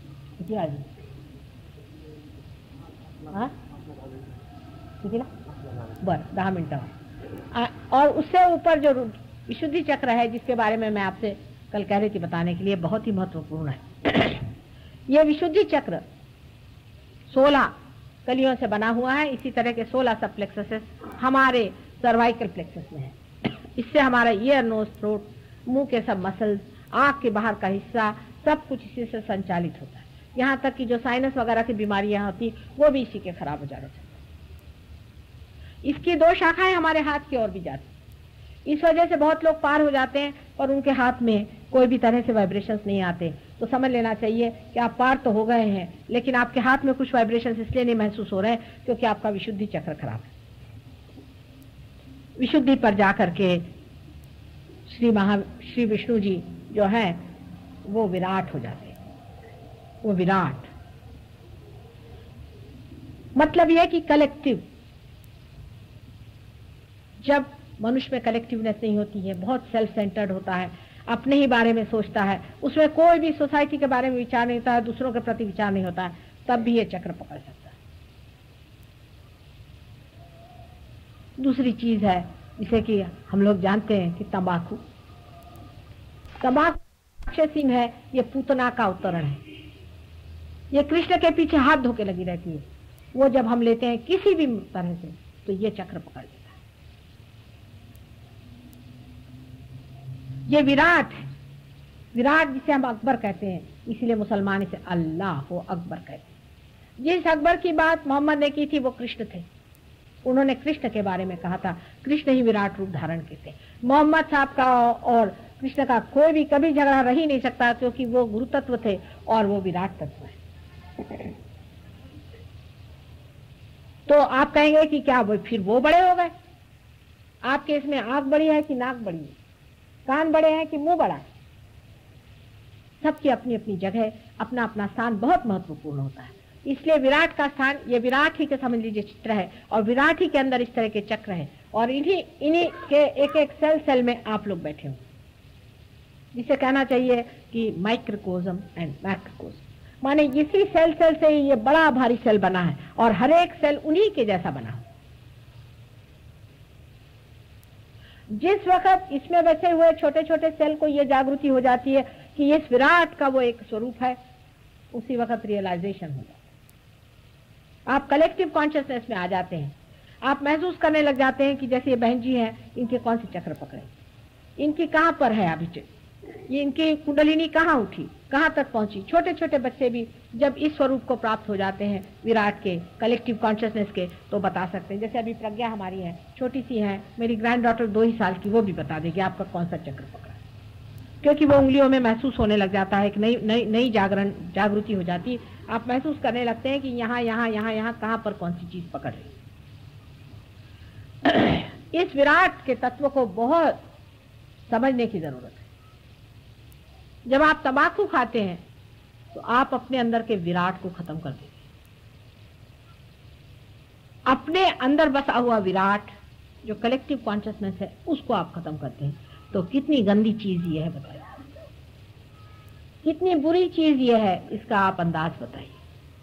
बर दहा मिनट। और उससे ऊपर जो विशुद्धि चक्र है, जिसके बारे में मैं आपसे कल कह रही थी बताने के लिए, बहुत ही महत्वपूर्ण है। ये विशुद्धि चक्र सोलह कलियों से बना हुआ है। इसी तरह के सोलह सब प्लेक्ससेस हमारे सर्वाइकल प्लेक्सस में है। इससे हमारा ईयर, नोज, थ्रोट, मुंह के सब मसल्स, आंख के बाहर का हिस्सा, सब कुछ इसी से संचालित होता है। यहाँ तक कि जो साइनस वगैरह की बीमारियां होती, वो भी इसी के खराब हो जाने से। इसकी दो शाखाएं हमारे हाथ की ओर भी जाती। इस वजह से बहुत लोग पार हो जाते हैं और उनके हाथ में कोई भी तरह से वाइब्रेशंस नहीं आते, तो समझ लेना चाहिए कि आप पार तो हो गए हैं, लेकिन आपके हाथ में कुछ वाइब्रेशंस इसलिए नहीं महसूस हो रहे हैं क्योंकि आपका विशुद्धि चक्र खराब है। विशुद्धि पर जाकर के श्री महा श्री विष्णु जी जो है वो विराट हो जाते हैं। वो विराट मतलब यह कि कलेक्टिव, जब मनुष्य में कलेक्टिवनेस नहीं होती है, बहुत सेल्फ सेंटर्ड होता है, अपने ही बारे में सोचता है, उसमें कोई भी सोसाइटी के बारे में विचार नहीं होता है, दूसरों के प्रति विचार नहीं होता है, तब भी ये चक्र पकड़ सकता है। दूसरी चीज है जिसे कि हम लोग जानते हैं कि तंबाकू तंबाकू राक्षसीन है, ये पूतना का अवतरण है। ये कृष्ण के पीछे हाथ धोके लगी रहती है। वो जब हम लेते हैं किसी भी तरह से, तो ये चक्र पकड़ लेता है। ये विराट है, विराट जिसे हम अकबर कहते हैं, इसीलिए मुसलमान इसे अल्लाह हो अकबर कहते हैं। जिस अकबर की बात मोहम्मद ने की थी वो कृष्ण थे। उन्होंने कृष्ण के बारे में कहा था, कृष्ण ही विराट रूप धारण किए थे। मोहम्मद साहब का और कृष्ण का कोई भी कभी झगड़ा रह ही नहीं सकता, क्योंकि वो गुरु तत्व थे और वो विराट तत्व है। तो आप कहेंगे कि क्या वो फिर वो बड़े हो गए? आपके इसमें आंख बड़ी है कि नाक बड़ी है, कान बड़े हैं कि मुंह बड़ा है? सबकी अपनी अपनी जगह, अपना अपना स्थान बहुत महत्वपूर्ण होता है। इसलिए विराट का स्थान, ये विराट ही के समझ लीजिए चित्र है, और विराट ही के अंदर इस तरह के चक्र है, और इन्हीं इन्हीं के एक एक सेल सेल में आप लोग बैठे हो, जिसे कहना चाहिए कि माइक्रोकोज्म एंड मैक्रोकोज्म। माने इसी सेल सेल से ये बड़ा भारी सेल बना है, और हर एक सेल उन्हीं के जैसा बना है। जिस वक्त इसमें बचे हुए छोटे छोटे सेल को ये जागृति हो जाती है कि इस विराट का वो एक स्वरूप है, उसी वक्त रियलाइजेशन हो जाता है। आप कलेक्टिव कॉन्शियसनेस में आ जाते हैं। आप महसूस करने लग जाते हैं कि जैसे ये बहन जी हैं, इनके कौन से चक्र पकड़े, इनकी कहां पर है अभी, ये इनकी कुंडलिनी कहां उठी, कहां तक पहुंची। छोटे छोटे बच्चे भी जब इस स्वरूप को प्राप्त हो जाते हैं विराट के, कलेक्टिव कॉन्शियसनेस के, तो बता सकते हैं। जैसे अभी प्रज्ञा हमारी है, छोटी सी है, मेरी ग्रैंड डॉटर दो ही साल की, वो भी बता देगी आपका कौन सा चक्र पकड़ा, क्योंकि वो उंगलियों में महसूस होने लग जाता है, एक नई नई नई जागरण जागृति हो जाती है। आप महसूस करने लगते हैं कि यहाँ यहाँ यहाँ यहाँ कहां पर कौन सी चीज पकड़ रही। इस विराट के तत्व को बहुत समझने की जरूरत है। जब आप तंबाकू खाते हैं तो आप अपने अंदर के विराट को खत्म कर देते हैं। अपने अंदर बसा हुआ विराट जो कलेक्टिव कॉन्शियसनेस है, उसको आप खत्म करते हैं। तो कितनी गंदी चीज ये है बताइए, कितनी बुरी चीज ये है, इसका आप अंदाज बताइए।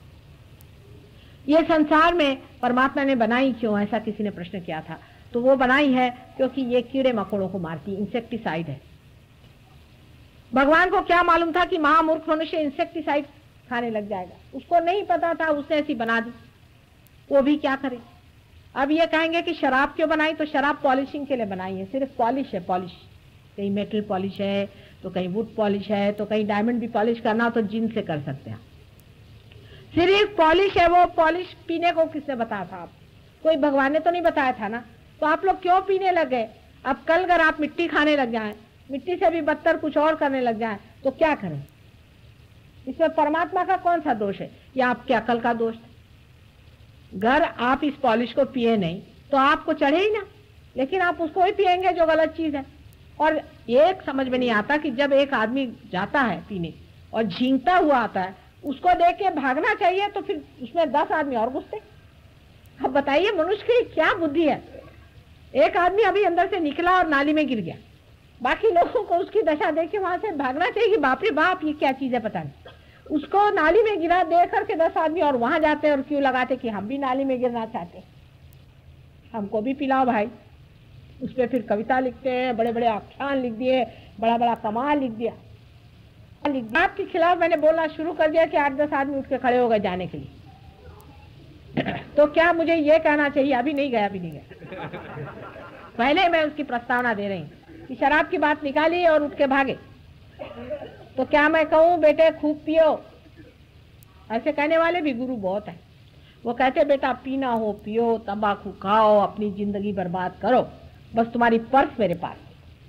ये संसार में परमात्मा ने बनाई क्यों, ऐसा किसी ने प्रश्न किया था। तो वो बनाई है क्योंकि ये कीड़े मकोड़ों को मारती, इंसेक्टिसाइड है। भगवान को क्या मालूम था कि महामूर्ख मनुष्य इंसेक्टिसाइड खाने लग जाएगा, उसको नहीं पता था, उसने ऐसी बना दी। वो भी क्या करे, अब ये कहेंगे कि शराब क्यों बनाई, तो शराब पॉलिशिंग के लिए बनाई है, सिर्फ पॉलिश है, पॉलिश। कहीं मेटल पॉलिश है तो कहीं वुड पॉलिश है, तो कहीं डायमंड भी पॉलिश करना हो तो जिन से कर सकते हैं। सिर्फ पॉलिश है। वो पॉलिश पीने को किसने बताया था? आप कोई भगवान ने तो नहीं बताया था ना। तो आप लोग क्यों पीने लग गए? अब कल अगर आप मिट्टी खाने लग जाएं, मिट्टी से भी बदतर कुछ और करने लग जाएं, तो क्या करें? इसमें परमात्मा का कौन सा दोष है या आपकी अकल का दोष है? अगर आप इस पॉलिश को पिए नहीं तो आपको चढ़े ही ना, लेकिन आप उसको ही पिएंगे जो गलत चीज है। और एक समझ में नहीं आता कि जब एक आदमी जाता है पीने और झींगता हुआ आता है, उसको देख के भागना चाहिए, तो फिर उसमें दस आदमी और घुसते। अब बताइए मनुष्य की क्या बुद्धि है? एक आदमी अभी अंदर से निकला और नाली में गिर गया, बाकी लोगों को उसकी दशा देख के वहां से भागना चाहिए कि बाप रे बाप ये क्या चीज है पता नहीं। उसको नाली में गिरा देख करके दस आदमी और वहां जाते और क्यों लगाते कि हम भी नाली में गिरना चाहते, हमको भी पिलाओ भाई। उस पर फिर कविता लिखते हैं, बड़े बड़े आख्यान लिख दिए, बड़ा बड़ा कमाल लिख दिया लिख दिया आपके खिलाफ मैंने बोलना शुरू कर दिया कि आठ दस आदमी उठ के खड़े हो गए जाने के लिए। तो क्या मुझे ये कहना चाहिए? अभी नहीं गया, अभी नहीं गया, पहले मैं उसकी प्रस्तावना दे रही हूँ कि शराब की बात निकाली और उठ के भागे। तो क्या मैं कहूँ बेटे खूब पियो? ऐसे कहने वाले भी गुरु बहुत है। वो कहते बेटा पीना हो पियो, तंबाकू खाओ, अपनी जिंदगी बर्बाद करो, बस तुम्हारी पर्स मेरे पास,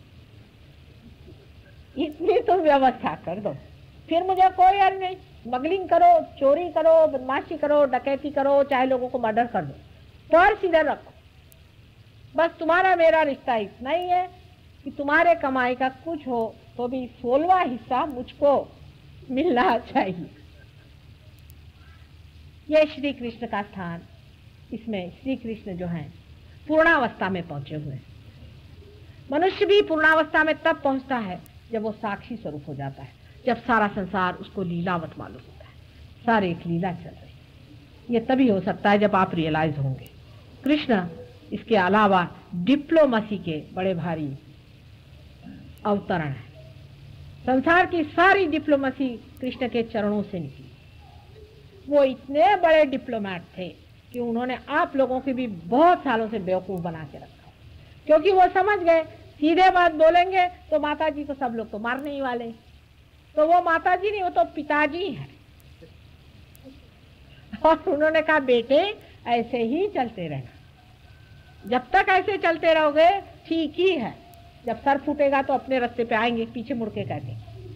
इतनी तो व्यवस्था कर दो, फिर मुझे कोई अर्ज नहीं। स्मगलिंग करो, चोरी करो, बदमाशी करो, डकैती करो, चाहे लोगों को मर्डर कर दो, पर्स इधर रखो, बस तुम्हारा मेरा रिश्ता इतना ही है कि तुम्हारे कमाई का कुछ हो तो भी सोलवा हिस्सा मुझको मिलना चाहिए। यह श्री कृष्ण का स्थान। इसमें श्री कृष्ण जो हैं पूर्णावस्था में पहुंचे हुए हैं। मनुष्य भी पूर्णावस्था में तब पहुंचता है जब वो साक्षी स्वरूप हो जाता है, जब सारा संसार उसको लीलावत मालूम होता है, सारे एक लीला चल रही है। ये तभी हो सकता है जब आप रियलाइज होंगे। कृष्ण इसके अलावा डिप्लोमेसी के बड़े भारी अवतरण है। संसार की सारी डिप्लोमेसी कृष्ण के चरणों से निकली। वो इतने बड़े डिप्लोमेट थे कि उन्होंने आप लोगों की भी बहुत सालों से बेवकूफ बना के रखा, क्योंकि वो समझ गए सीधे बात बोलेंगे तो माताजी को सब लोग तो मारने ही वाले। तो वो माताजी नहीं, वो तो पिताजी हैं। और उन्होंने कहा बेटे ऐसे ही चलते रहना, जब तक ऐसे चलते रहोगे ठीक ही है, जब सर फूटेगा तो अपने रास्ते पे आएंगे, पीछे मुड़ के कहते।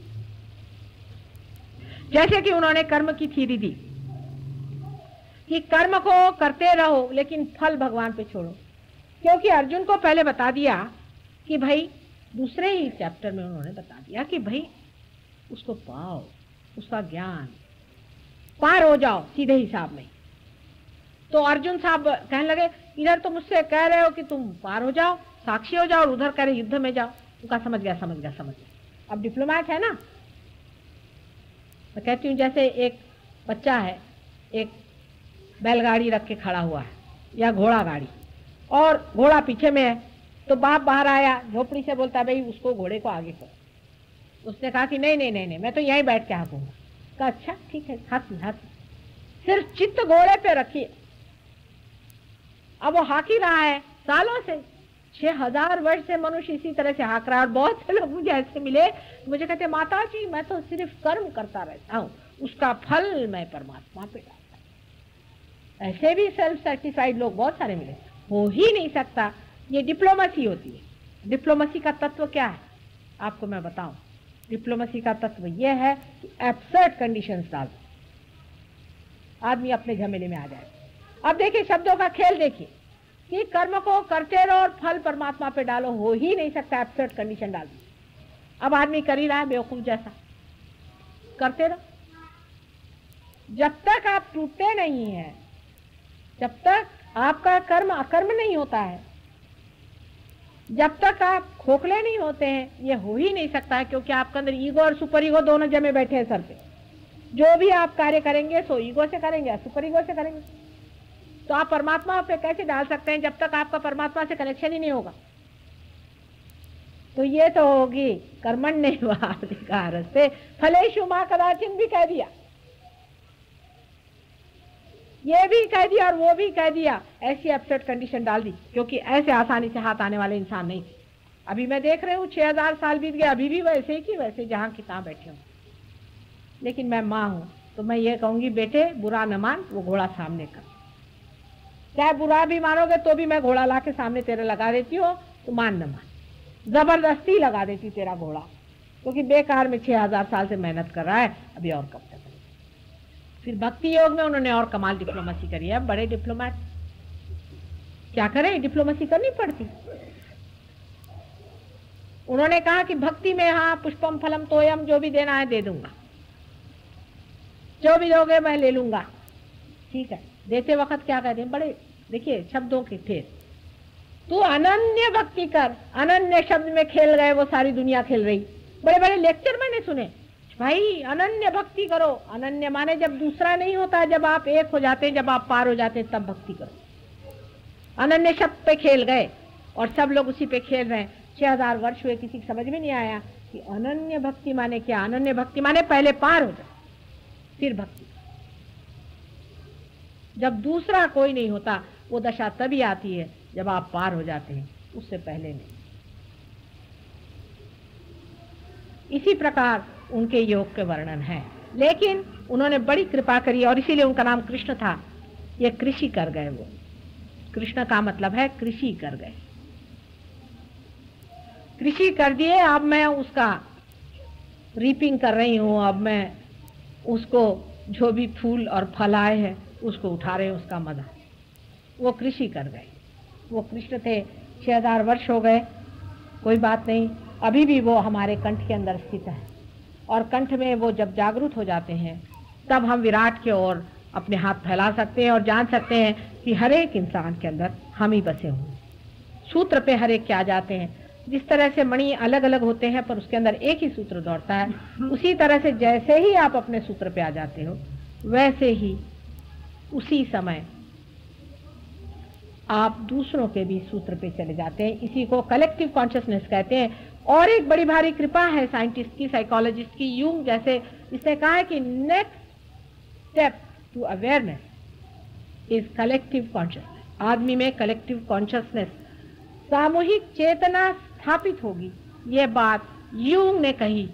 जैसे कि उन्होंने कर्म की थ्योरी दी कि कर्म को करते रहो लेकिन फल भगवान पे छोड़ो, क्योंकि अर्जुन को पहले बता दिया कि भाई, दूसरे ही चैप्टर में उन्होंने बता दिया कि भाई उसको पाओ, उसका ज्ञान, पार हो जाओ सीधे हिसाब में। तो अर्जुन साहब कहने लगे इधर तो मुझसे कह रहे हो कि तुम पार हो जाओ, साक्षी हो जाओ, और उधर कह रहे युद्ध में जाओ। उनका समझ गया समझ गया समझ गया। अब डिप्लोमेट है ना। मैं कहती हूँ जैसे एक बच्चा है, एक बैलगाड़ी रख के खड़ा हुआ है या घोड़ा गाड़ी, और घोड़ा पीछे में है, तो बाप बाहर आया झोपड़ी से बोलता भाई उसको घोड़े को आगे करो। उसने कहा कि नहीं नहीं नहीं नहीं मैं तो यहीं बैठ के हाँकूंगा। कहा अच्छा ठीक है, हाथ हाथ सिर्फ चित्त घोड़े पे रखिए। अब वो हाँक ही रहा है सालों से, छह हजार वर्ष से मनुष्य इसी तरह से हाँक रहा है। और बहुत से लोग मुझे ऐसे मिले, मुझे कहते माता जी मैं तो सिर्फ कर्म करता रहता हूँ, उसका फल मैं परमात्मा पे डालता हूँ। ऐसे भी सेल्फ सर्टिफाइड लोग बहुत सारे मिले। हो ही नहीं सकता, ये डिप्लोमेसी होती है। डिप्लोमेसी का तत्व क्या है आपको मैं बताऊं। डिप्लोमेसी का तत्व यह है कि एब्सर्ड कंडीशंस डाल दो, आदमी अपने झमेले में आ जाए। अब देखिए शब्दों का खेल देखिए कि कर्म को करते रहो और फल परमात्मा पे डालो, हो ही नहीं सकता, एब्सर्ड कंडीशन डाल दो। अब आदमी कर ही रहा है बेवकूफ जैसा, करते रहो। जब तक आप टूटते नहीं हैं, जब तक आपका कर्म अकर्म नहीं होता है, जब तक आप खोखले नहीं होते हैं, ये हो ही नहीं सकता है, क्योंकि आपके अंदर ईगो और सुपर ईगो दोनों जमे बैठे हैं सर पे। जो भी आप कार्य करेंगे सो ईगो से करेंगे या सुपर ईगो से करेंगे। तो आप परमात्मा पे कैसे डाल सकते हैं जब तक आपका परमात्मा से कनेक्शन ही नहीं होगा। तो ये तो होगी कर्मण्येवाधिकारस्ते फलेषु मा कदाचिन भी कह दिया। ये भी कह दिया और वो भी कह दिया, ऐसी अपसेट कंडीशन डाल दी, क्योंकि ऐसे आसानी से हाथ आने वाले इंसान नहीं थे। अभी मैं देख रही हूँ छह हजार साल बीत गए, अभी भी वैसे ही कि वैसे जहाँ की तहाँ बैठे हूँ। लेकिन मैं माँ हूँ तो मैं ये कहूंगी, बेटे बुरा न मान, वो घोड़ा सामने कर। चाहे बुरा भी मानोगे तो भी मैं घोड़ा ला के सामने तेरे लगा देती हूँ, तो मान न मान, जबरदस्ती लगा देती तेरा घोड़ा, क्योंकि बेकार में छह हजार साल से मेहनत कर रहा है, अभी और कब तक। फिर भक्ति योग में उन्होंने और कमाल डिप्लोमेसी करी है, बड़े डिप्लोमेट। क्या करें, डिप्लोमेसी करनी पड़ती। उन्होंने कहा कि भक्ति में हाँ पुष्पम फलम तोयम, जो भी देना है दे दूंगा, जो भी दोगे मैं ले लूंगा। ठीक है, देते वक्त क्या कहते हैं, बड़े देखिए शब्दों के फेर। तू अनन्य भक्ति कर, अनन्य शब्द में खेल गए, वो सारी दुनिया खेल रही। बड़े बड़े लेक्चर मैंने सुने, भाई अनन्य भक्ति करो। अनन्य माने जब दूसरा नहीं होता, जब आप एक हो जाते हैं, जब आप पार हो जाते हैं, तब भक्ति करो। अनन्य शब्द पे खेल गए और सब लोग उसी पे खेल रहे हैं। छह हजार वर्ष हुए, किसी को समझ में नहीं आया कि अनन्य भक्ति माने क्या। अनन्य भक्ति माने पहले पार हो जाए फिर भक्ति। जब दूसरा कोई नहीं होता, वो दशा तभी आती है जब आप पार हो जाते हैं, उससे पहले नहीं। इसी प्रकार उनके योग के वर्णन है। लेकिन उन्होंने बड़ी कृपा करी और इसीलिए उनका नाम कृष्ण था। ये कृषि कर गए, वो कृष्ण का मतलब है कृषि कर गए, कृषि कर दिए। अब मैं उसका रीपिंग कर रही हूँ, अब मैं उसको जो भी फूल और फल आए हैं उसको उठा रहे हैं, उसका मजा। वो कृषि कर गए, वो कृष्ण थे। छह हजार वर्ष हो गए, कोई बात नहीं, अभी भी वो हमारे कंठ के अंदर स्थित है। और कंठ में वो जब जागरूक हो जाते हैं, तब हम विराट की ओर अपने हाथ फैला सकते हैं और जान सकते हैं कि हर एक इंसान के अंदर हम ही बसे हुए। सूत्र पे हर एक के आ जाते हैं। जिस तरह से मणि अलग अलग होते हैं पर उसके अंदर एक ही सूत्र दौड़ता है, उसी तरह से जैसे ही आप अपने सूत्र पे आ जाते हो, वैसे ही उसी समय आप दूसरों के भी सूत्र पे चले जाते हैं। इसी को कलेक्टिव कॉन्शियसनेस कहते हैं। और एक बड़ी भारी कृपा है साइंटिस्ट की, साइकोलॉजिस्ट की, यूंग जैसे, इसने कहा है कि next step to awareness is collective consciousness. आदमी में कलेक्टिव कॉन्शियसनेस, सामूहिक चेतना स्थापित होगी। ये बात यूंग ने कही,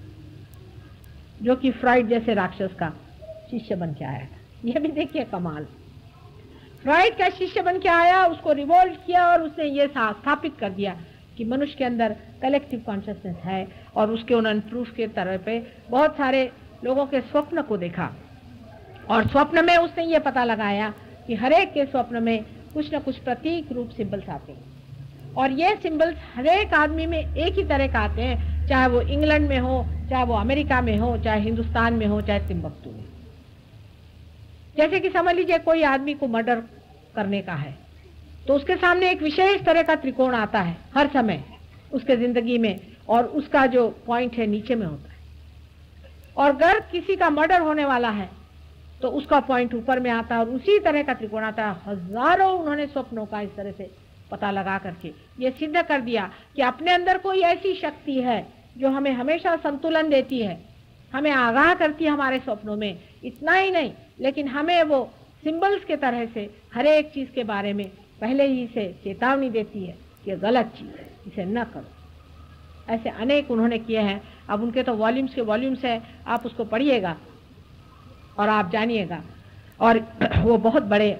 जो कि फ्राइड जैसे राक्षस का शिष्य बन के आया था। यह भी देखिए कमाल, फ्राइड का शिष्य बन के आया, उसको रिवोल्ट किया और उसने ये स्थापित कर दिया कि मनुष्य के अंदर कलेक्टिव कॉन्शियसनेस है। और उसके उन्होंने प्रूफ के तरह पे बहुत सारे लोगों के स्वप्न को देखा और स्वप्न में उसने ये पता लगाया कि हर एक के स्वप्न में कुछ न कुछ प्रतीक रूप सिंबल्स आते हैं। और ये सिंबल्स हर एक आदमी में एक ही तरह का आते हैं, चाहे वो इंग्लैंड में हो, चाहे वो अमेरिका में हो, चाहे हिंदुस्तान में हो, चाहे तिम्बकतू में। जैसे कि समझ लीजिए कोई आदमी को मर्डर करने का है, तो उसके सामने एक विशेष तरह का त्रिकोण आता है हर समय उसके जिंदगी में, और उसका जो पॉइंट है नीचे में होता है। और अगर किसी का मर्डर होने वाला है तो उसका पॉइंट ऊपर में आता है, और उसी तरह का त्रिकोण आता है। हजारों उन्होंने स्वप्नों का इस तरह से पता लगा करके ये सिद्ध कर दिया कि अपने अंदर कोई ऐसी शक्ति है जो हमें हमेशा संतुलन देती है, हमें आगाह करती है हमारे स्वप्नों में। इतना ही नहीं, लेकिन हमें वो सिंबल्स के तरह से हर एक चीज के बारे में पहले ही से चेतावनी देती है कि गलत चीज है, इसे न करो। ऐसे अनेक उन्होंने किए हैं। अब उनके तो वॉल्यूम्स के वॉल्यूम्स है, आप उसको पढ़िएगा और आप जानिएगा। और वो बहुत बड़े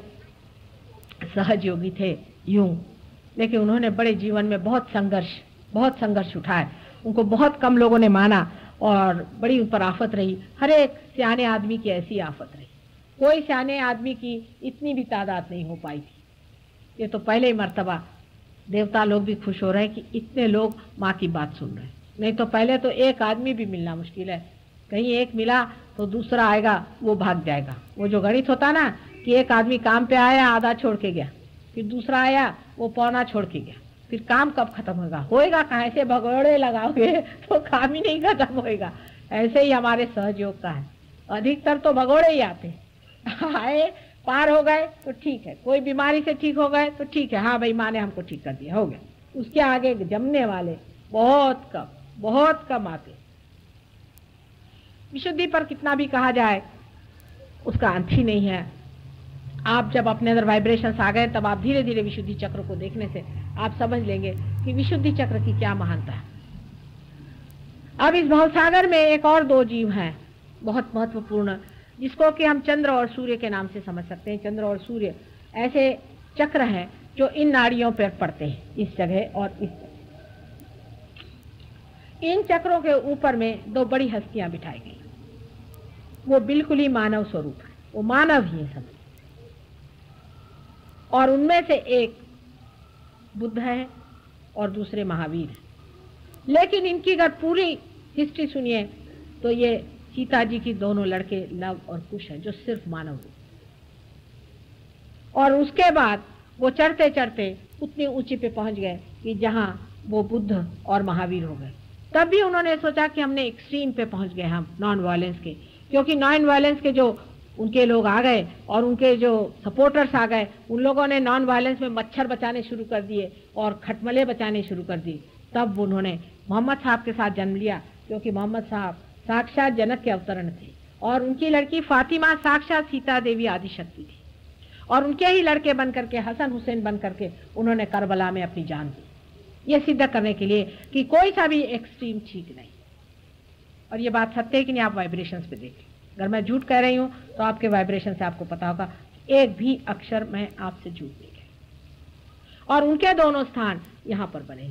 सहज योगी थे यूं, लेकिन उन्होंने बड़े जीवन में बहुत संघर्ष बहुत संघर्ष उठाए। उनको बहुत कम लोगों ने माना और बड़ी उन पर आफत रही। हर एक सियाने आदमी की ऐसी आफत रही, कोई सियाने आदमी की इतनी भी तादाद नहीं हो पाई थी। ये तो पहले ही मर्तबा देवता लोग भी खुश हो रहे हैं कि इतने लोग माँ की बात सुन रहे हैं, नहीं तो पहले तो एक आदमी भी मिलना मुश्किल है। कहीं एक मिला तो दूसरा आएगा, वो भाग जाएगा। वो जो गणित होता ना कि एक आदमी काम पे आया, आधा छोड़ के गया, फिर दूसरा आया, वो पौना छोड़ के गया, फिर काम कब खत्म होगा? होएगा कहाँ? ऐसे भगोड़े लगाओगे तो काम ही नहीं खत्म होएगा। ऐसे ही हमारे सहयोग का है, अधिकतर तो भगोड़े ही आते आए, पार हो गए तो ठीक है, कोई बीमारी से ठीक हो गए तो ठीक है, हाँ भाई माँ ने हमको ठीक कर दिया, हो गया। उसके आगे जमने वाले बहुत कम बहुत कम आते। विशुद्धि पर कितना भी कहा जाए उसका अंत ही नहीं है। आप जब अपने अंदर वाइब्रेशंस आ गए तब आप धीरे धीरे विशुद्धि चक्र को देखने से आप समझ लेंगे कि विशुद्धि चक्र की क्या महानता है। अब इस भवसागर में एक और दो जीव हैं बहुत महत्वपूर्ण, जिसको कि हम चंद्र और सूर्य के नाम से समझ सकते हैं। चंद्र और सूर्य ऐसे चक्र हैं जो इन नाड़ियों पर पड़ते हैं, इस जगह और इस जगह। इन चक्रों के ऊपर में दो बड़ी हस्तियां बिठाई गई, वो बिल्कुल ही मानव स्वरूप है, वो मानव ही है सब। और उनमें से एक बुद्ध है और दूसरे महावीर है। लेकिन इनकी अगर पूरी हिस्ट्री सुनिए तो ये सीता जी की दोनों लड़के लव और कुश हैं जो सिर्फ मानव हैं। और उसके बाद वो चढ़ते चढ़ते उतनी ऊंची पे पहुंच गए कि जहां वो बुद्ध और महावीर हो गए। तब भी उन्होंने सोचा कि हमने एक्सट्रीम पे पहुंच गए हम नॉन वायलेंस के, क्योंकि नॉन वायलेंस के जो उनके लोग आ गए और उनके जो सपोर्टर्स आ गए, उन लोगों ने नॉन वायलेंस में मच्छर बचाने शुरू कर दिए और खटमले बचाने शुरू कर दिए। तब उन्होंने मोहम्मद साहब के साथ जन्म लिया, क्योंकि मोहम्मद साहब साक्षात जनक के अवतरण थे और उनकी लड़की फातिमा साक्षात सीता देवी आदिशक्ति थी। और उनके ही लड़के बन करके, हसन हुसैन बन करके उन्होंने करबला में अपनी जान दी, ये सिद्ध करने के लिए कि कोई सा भी एक्सट्रीम ठीक नहीं। और ये बात सत्य है कि नहीं, आप वाइब्रेशंस पे देखिए। अगर मैं झूठ कह रही हूं तो आपके वाइब्रेशन से आपको पता होगा एक भी अक्षर मैं आपसे झूठ नहीं कह। और उनके दोनों स्थान यहां पर बने,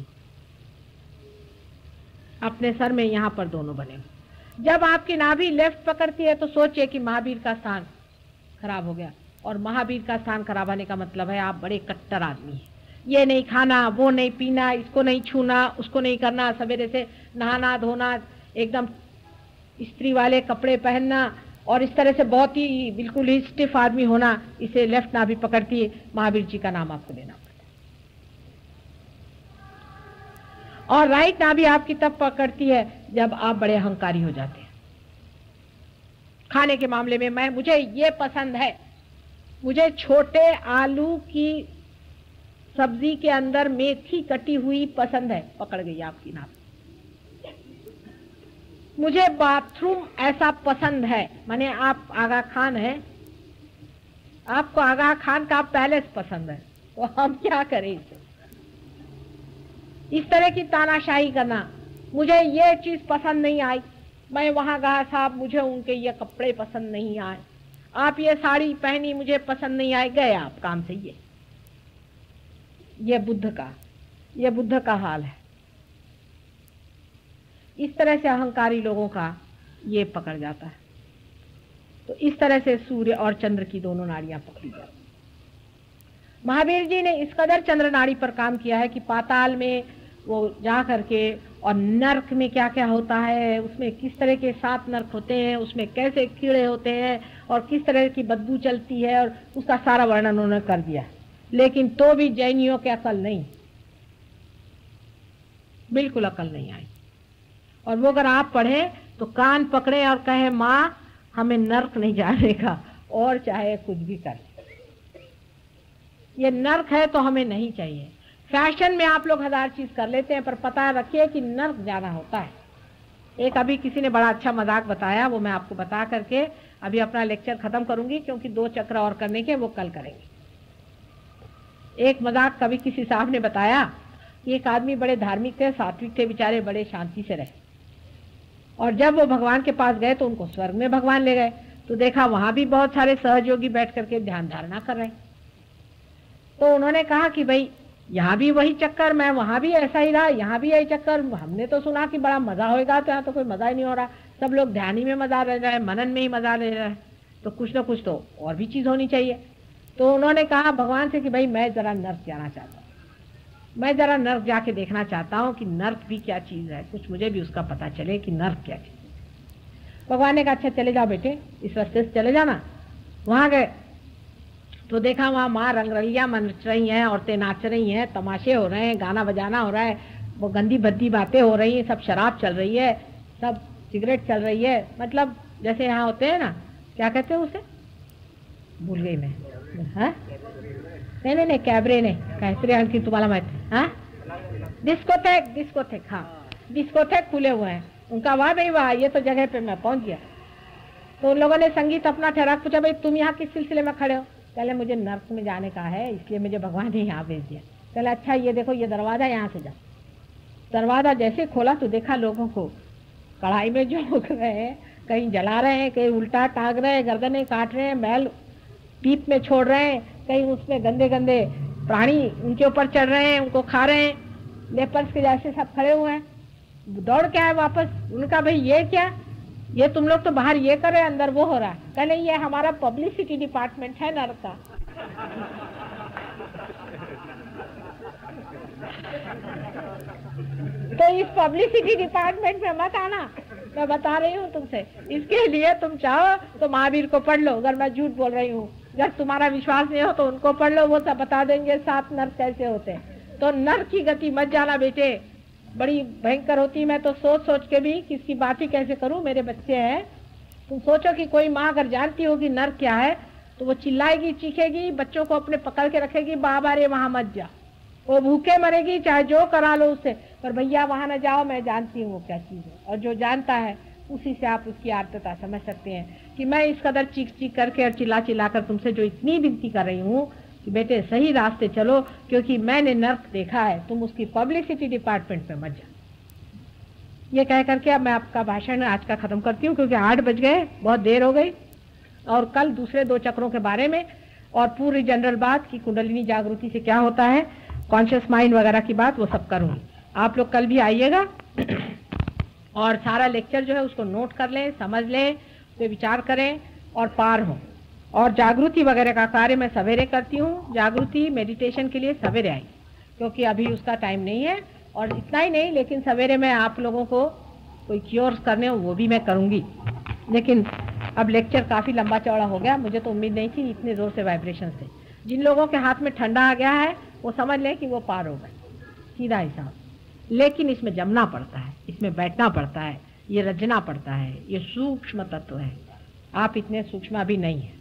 अपने सर में यहां पर दोनों बने। जब आपकी नाभि लेफ्ट पकड़ती है तो सोचिए कि महावीर का स्थान खराब हो गया। और महावीर का स्थान खराब होने का मतलब है आप बड़े कट्टर आदमी हैं। ये नहीं खाना, वो नहीं पीना, इसको नहीं छूना, उसको नहीं करना, सवेरे से नहाना धोना, एकदम स्त्री वाले कपड़े पहनना और इस तरह से बहुत ही बिल्कुल ही स्टिफ आदमी होना, इसे लेफ्ट नाभि पकड़ती है। महावीर जी का नाम आपको लेना पड़ता है। और राइट नाभि आपकी तब पकड़ती है जब आप बड़े अहंकारी हो जाते हैं। खाने के मामले में मैं मुझे ये पसंद है, मुझे छोटे आलू की सब्जी के अंदर मेथी कटी हुई पसंद है, पकड़ गई आपकी नाभि। मुझे बाथरूम ऐसा पसंद है, माने आप आगा खान है, आपको आगा खान का पैलेस पसंद है, तो हम क्या करें इसे? इस तरह की तानाशाही करना, मुझे ये चीज पसंद नहीं आई, मैं वहां गया साहब, मुझे उनके ये कपड़े पसंद नहीं आए, आप ये साड़ी पहनी मुझे पसंद नहीं आए, गए आप काम से। ये ये बुद्ध का ये बुद्ध का हाल है। इस तरह से अहंकारी लोगों का ये पकड़ जाता है। तो इस तरह से सूर्य और चंद्र की दोनों नाड़ियां पकड़ी जाती। महावीर जी ने इस कदर चंद्र नाड़ी पर काम किया है कि पाताल में वो जा करके और नर्क में क्या क्या होता है, उसमें किस तरह के सात नर्क होते हैं, उसमें कैसे कीड़े होते हैं और किस तरह की बदबू चलती है, और उसका सारा वर्णन उन्होंने कर दिया। लेकिन तो भी जैनियों के अकल नहीं, बिल्कुल अकल नहीं आई। और वो अगर आप पढ़े तो कान पकड़े और कहे माँ हमें नर्क नहीं जाने का, और चाहे कुछ भी कर, ये नर्क है तो हमें नहीं चाहिए। फैशन में आप लोग हजार चीज कर लेते हैं, पर पता रखिए कि नर्क जाना होता है। एक अभी किसी ने बड़ा अच्छा मजाक बताया, वो मैं आपको बता करके अभी अपना लेक्चर खत्म करूंगी, क्योंकि दो चक्र और करने के वो कल करेंगे। एक मजाक कभी किसी साहब ने बताया कि एक आदमी बड़े धार्मिक थे, सात्विक थे, बेचारे बड़े शांति से रहे, और जब वो भगवान के पास गए तो उनको स्वर्ग में भगवान ले गए, तो देखा वहां भी बहुत सारे सहयोगी बैठ करके ध्यान धारणा कर रहे। तो उन्होंने कहा कि भाई यहाँ भी वही चक्कर, मैं वहां भी ऐसा ही रहा, यहाँ भी यही चक्कर, हमने तो सुना कि बड़ा मजा होएगा, तो यहाँ तो कोई मजा ही नहीं हो रहा, सब लोग ध्यान ही में मजा ले रहे हैं, मनन में ही मजा ले रहे हैं, तो कुछ ना कुछ तो और भी चीज होनी चाहिए। तो उन्होंने कहा भगवान से कि भाई मैं जरा नर्क जाना चाहता हूँ, मैं जरा नर्क जाके देखना चाहता हूँ कि नर्क भी क्या चीज है, कुछ मुझे भी उसका पता चले कि नर्क क्या चीज है। भगवान ने कहा अच्छा चले जाओ बेटे, इस रास्ते से चले जाना। वहां गए तो देखा वहां माँ रंगरलियां नच रही हैं, औरतें नाच रही हैं, तमाशे हो रहे हैं, गाना बजाना हो रहा है, वो गंदी भद्दी बातें हो रही हैं, सब शराब चल रही है, सब सिगरेट चल रही है, मतलब जैसे यहाँ होते हैं ना, क्या कहते हैं उसे, भूल गई मैं, हाँ नहीं नहीं नहीं कैबरे नहीं कहते आणखी तुम्हाला माहिती, हाँ डिस्कोथेक, डिस्कोथेक, हाँ डिस्कोथेक खुले हुए हैं उनका। वाह भाई वाह, ये तो जगह पे मैं पहुंच गया। तो उन लोगों ने संगीत अपना ठहरा, पूछा भाई तुम यहाँ किस सिलसिले में खड़े हो, कहले मुझे नर्क में जाने का है, इसलिए मुझे भगवान ने यहाँ भेज दिया। कहले अच्छा ये देखो ये दरवाजा, यहाँ से जाओ। दरवाजा जैसे खोला तो देखा लोगों को कढ़ाई में झोंक रहे हैं, कहीं जला रहे हैं, कहीं उल्टा टांग रहे हैं, गर्दनें काट रहे हैं, मैल पीप में छोड़ रहे हैं, कहीं उसमें गंदे गंदे प्राणी उनके ऊपर चढ़ रहे हैं, उनको खा रहे हैं। लेपर्स के जैसे सब खड़े हुए हैं, दौड़ के आए वापस। उनका भाई ये क्या, ये तुम लोग तो बाहर ये कर रहे, अंदर वो हो रहा है। कहले ये हमारा पब्लिसिटी डिपार्टमेंट है नर्क का। तो इस पब्लिसिटी डिपार्टमेंट में मत आना, मैं बता रही हूँ तुमसे। इसके लिए तुम चाहो तो महावीर को पढ़ लो, अगर मैं झूठ बोल रही हूँ। जब तुम्हारा विश्वास नहीं हो तो उनको पढ़ लो, वो सब बता देंगे सात नर्क कैसे होते हैं। तो नर्क की गति मत जाना बेटे, बड़ी भयंकर होती। मैं तो सोच सोच के भी किसकी बात ही कैसे करूं, मेरे बच्चे हैं। तुम सोचो कि कोई माँ अगर जानती होगी नर्क क्या है तो वो चिल्लाएगी, चीखेगी, बच्चों को अपने पकड़ के रखेगी, बाबा रे वहां मत जा। वो भूखे मरेगी चाहे जो करा लो उससे, पर भैया वहां न जाओ, मैं जानती हूँ वो क्या चीज है। और जो जानता है उसी से आप उसकी आर्तता समझ सकते हैं कि मैं इस कदर चीख चीख करके और चिल्ला चिल्ला कर तुमसे जो इतनी विनती कर रही हूँ कि बेटे सही रास्ते चलो, क्योंकि मैंने नर्क देखा है, तुम उसकी पब्लिसिटी डिपार्टमेंट में मत जाओ। ये कह करके अब मैं आपका भाषण आज का खत्म करती हूँ, क्योंकि आठ बज गए, बहुत देर हो गई। और कल दूसरे दो चक्रों के बारे में और पूरी जनरल बात की कुंडलिनी जागृति से क्या होता है, कॉन्शियस माइंड वगैरह की बात, वो सब करूँगी। आप लोग कल भी आइएगा और सारा लेक्चर जो है उसको नोट कर लें, समझ लें, पे विचार करें और पार हों। और जागृति वगैरह का कार्य मैं सवेरे करती हूँ। जागृति मेडिटेशन के लिए सवेरे आई, क्योंकि अभी उसका टाइम नहीं है। और इतना ही नहीं, लेकिन सवेरे मैं आप लोगों को कोई क्योर्स करने हो वो भी मैं करूँगी। लेकिन अब लेक्चर काफ़ी लंबा चौड़ा हो गया, मुझे तो उम्मीद नहीं थी इतने ज़ोर से वाइब्रेशन से। जिन लोगों के हाथ में ठंडा आ गया है वो समझ लें कि वो पार हो गए, सीधा हिसाब। लेकिन इसमें जमना पड़ता है, इसमें बैठना पड़ता है, ये रचना पड़ता है, ये सूक्ष्म तत्व है। आप इतने सूक्ष्म अभी नहीं है।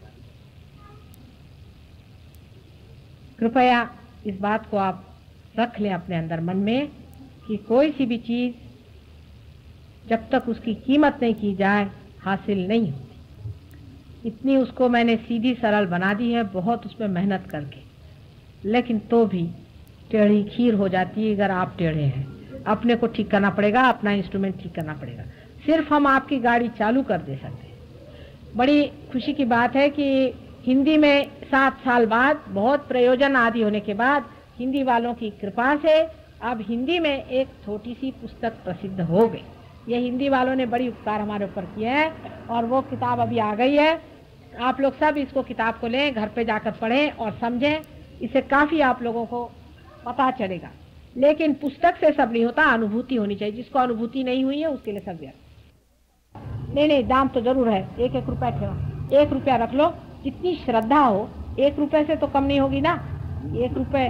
कृपया इस बात को आप रख लें अपने अंदर मन में कि कोई सी भी चीज जब तक उसकी कीमत नहीं की जाए हासिल नहीं होती। इतनी उसको मैंने सीधी सरल बना दी है, बहुत उसमें मेहनत करके, लेकिन तो भी टेढ़ी खीर हो जाती है अगर आप टेढ़े हैं। अपने को ठीक करना पड़ेगा, अपना इंस्ट्रूमेंट ठीक करना पड़ेगा। सिर्फ हम आपकी गाड़ी चालू कर दे सकते हैं। बड़ी खुशी की बात है कि हिंदी में सात साल बाद, बहुत प्रयोजन आदि होने के बाद, हिंदी वालों की कृपा से अब हिंदी में एक छोटी सी पुस्तक प्रसिद्ध हो गई। ये हिंदी वालों ने बड़ी उपकार हमारे ऊपर किए हैं और वो किताब अभी आ गई है। आप लोग सब इसको किताब को लें, घर पे जाकर पढ़ें और समझें। इससे काफ़ी आप लोगों को पता चलेगा। लेकिन पुस्तक से सब नहीं होता, अनुभूति होनी चाहिए। जिसको अनुभूति नहीं हुई है उसके लिए सब व्यर्थ। नहीं नहीं, दाम तो जरूर है, एक एक रुपया ठेवा, एक रुपया रख लो। जितनी श्रद्धा हो, एक रुपए से तो कम नहीं होगी ना, एक रुपए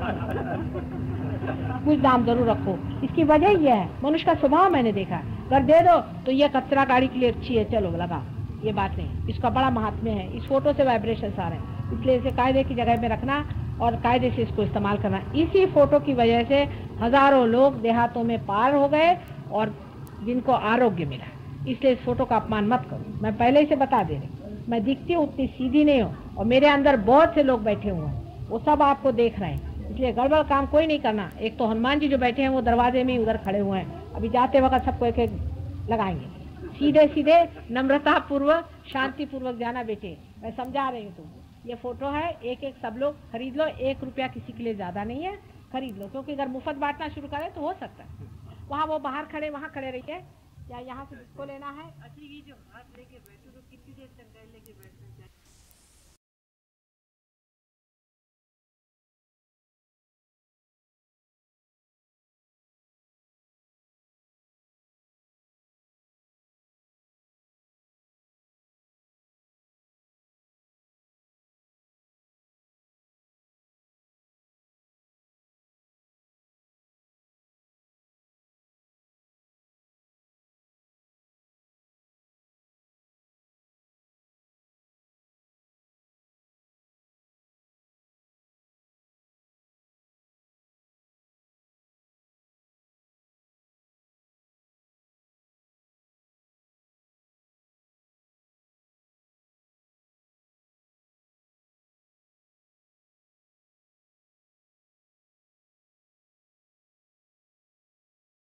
कुछ दाम जरूर रखो। इसकी वजह यह है, मनुष्य का स्वभाव मैंने देखा है, अगर दे दो तो ये कचरा गाड़ी के लिए अच्छी है, चलो लगा, ये बात नहीं। इसका बड़ा महात्म्य है। इस फोटो से वाइब्रेशन आ रहे हैं, इसलिए इसे कायदे की जगह में रखना और कायदे से इसको इस्तेमाल करना। इसी फोटो की वजह से हजारों लोग देहातों में पार हो गए और जिनको आरोग्य मिला। इसलिए इस फोटो का अपमान मत करो, मैं पहले से बता दे रही हूँ। मैं दिखती हूँ उतनी सीधी नहीं हूँ और मेरे अंदर बहुत से लोग बैठे हुए हैं, वो सब आपको देख रहे हैं। इसलिए गड़बड़ काम कोई नहीं करना। एक तो हनुमान जी जो बैठे हैं वो दरवाजे में ही उधर खड़े हुए हैं, अभी जाते वक्त सबको एक एक लगाएंगे। सीधे सीधे नम्रता पूर्वक शांति पूर्वक जाना बेटे, मैं समझा रही हूँ। तुम ये फोटो है, एक एक सब लोग खरीद लो। एक रुपया किसी के लिए ज्यादा नहीं है, खरीद लो। क्योंकि अगर मुफ्त बांटना शुरू करें तो हो सकता है वहाँ वो बाहर खड़े वहाँ खड़े रहिए, या यहाँ से जिसको लेना है। अच्छा, ये जो हाथ लेके बैठो तो कितनी देर तक लेके बैठते हैं?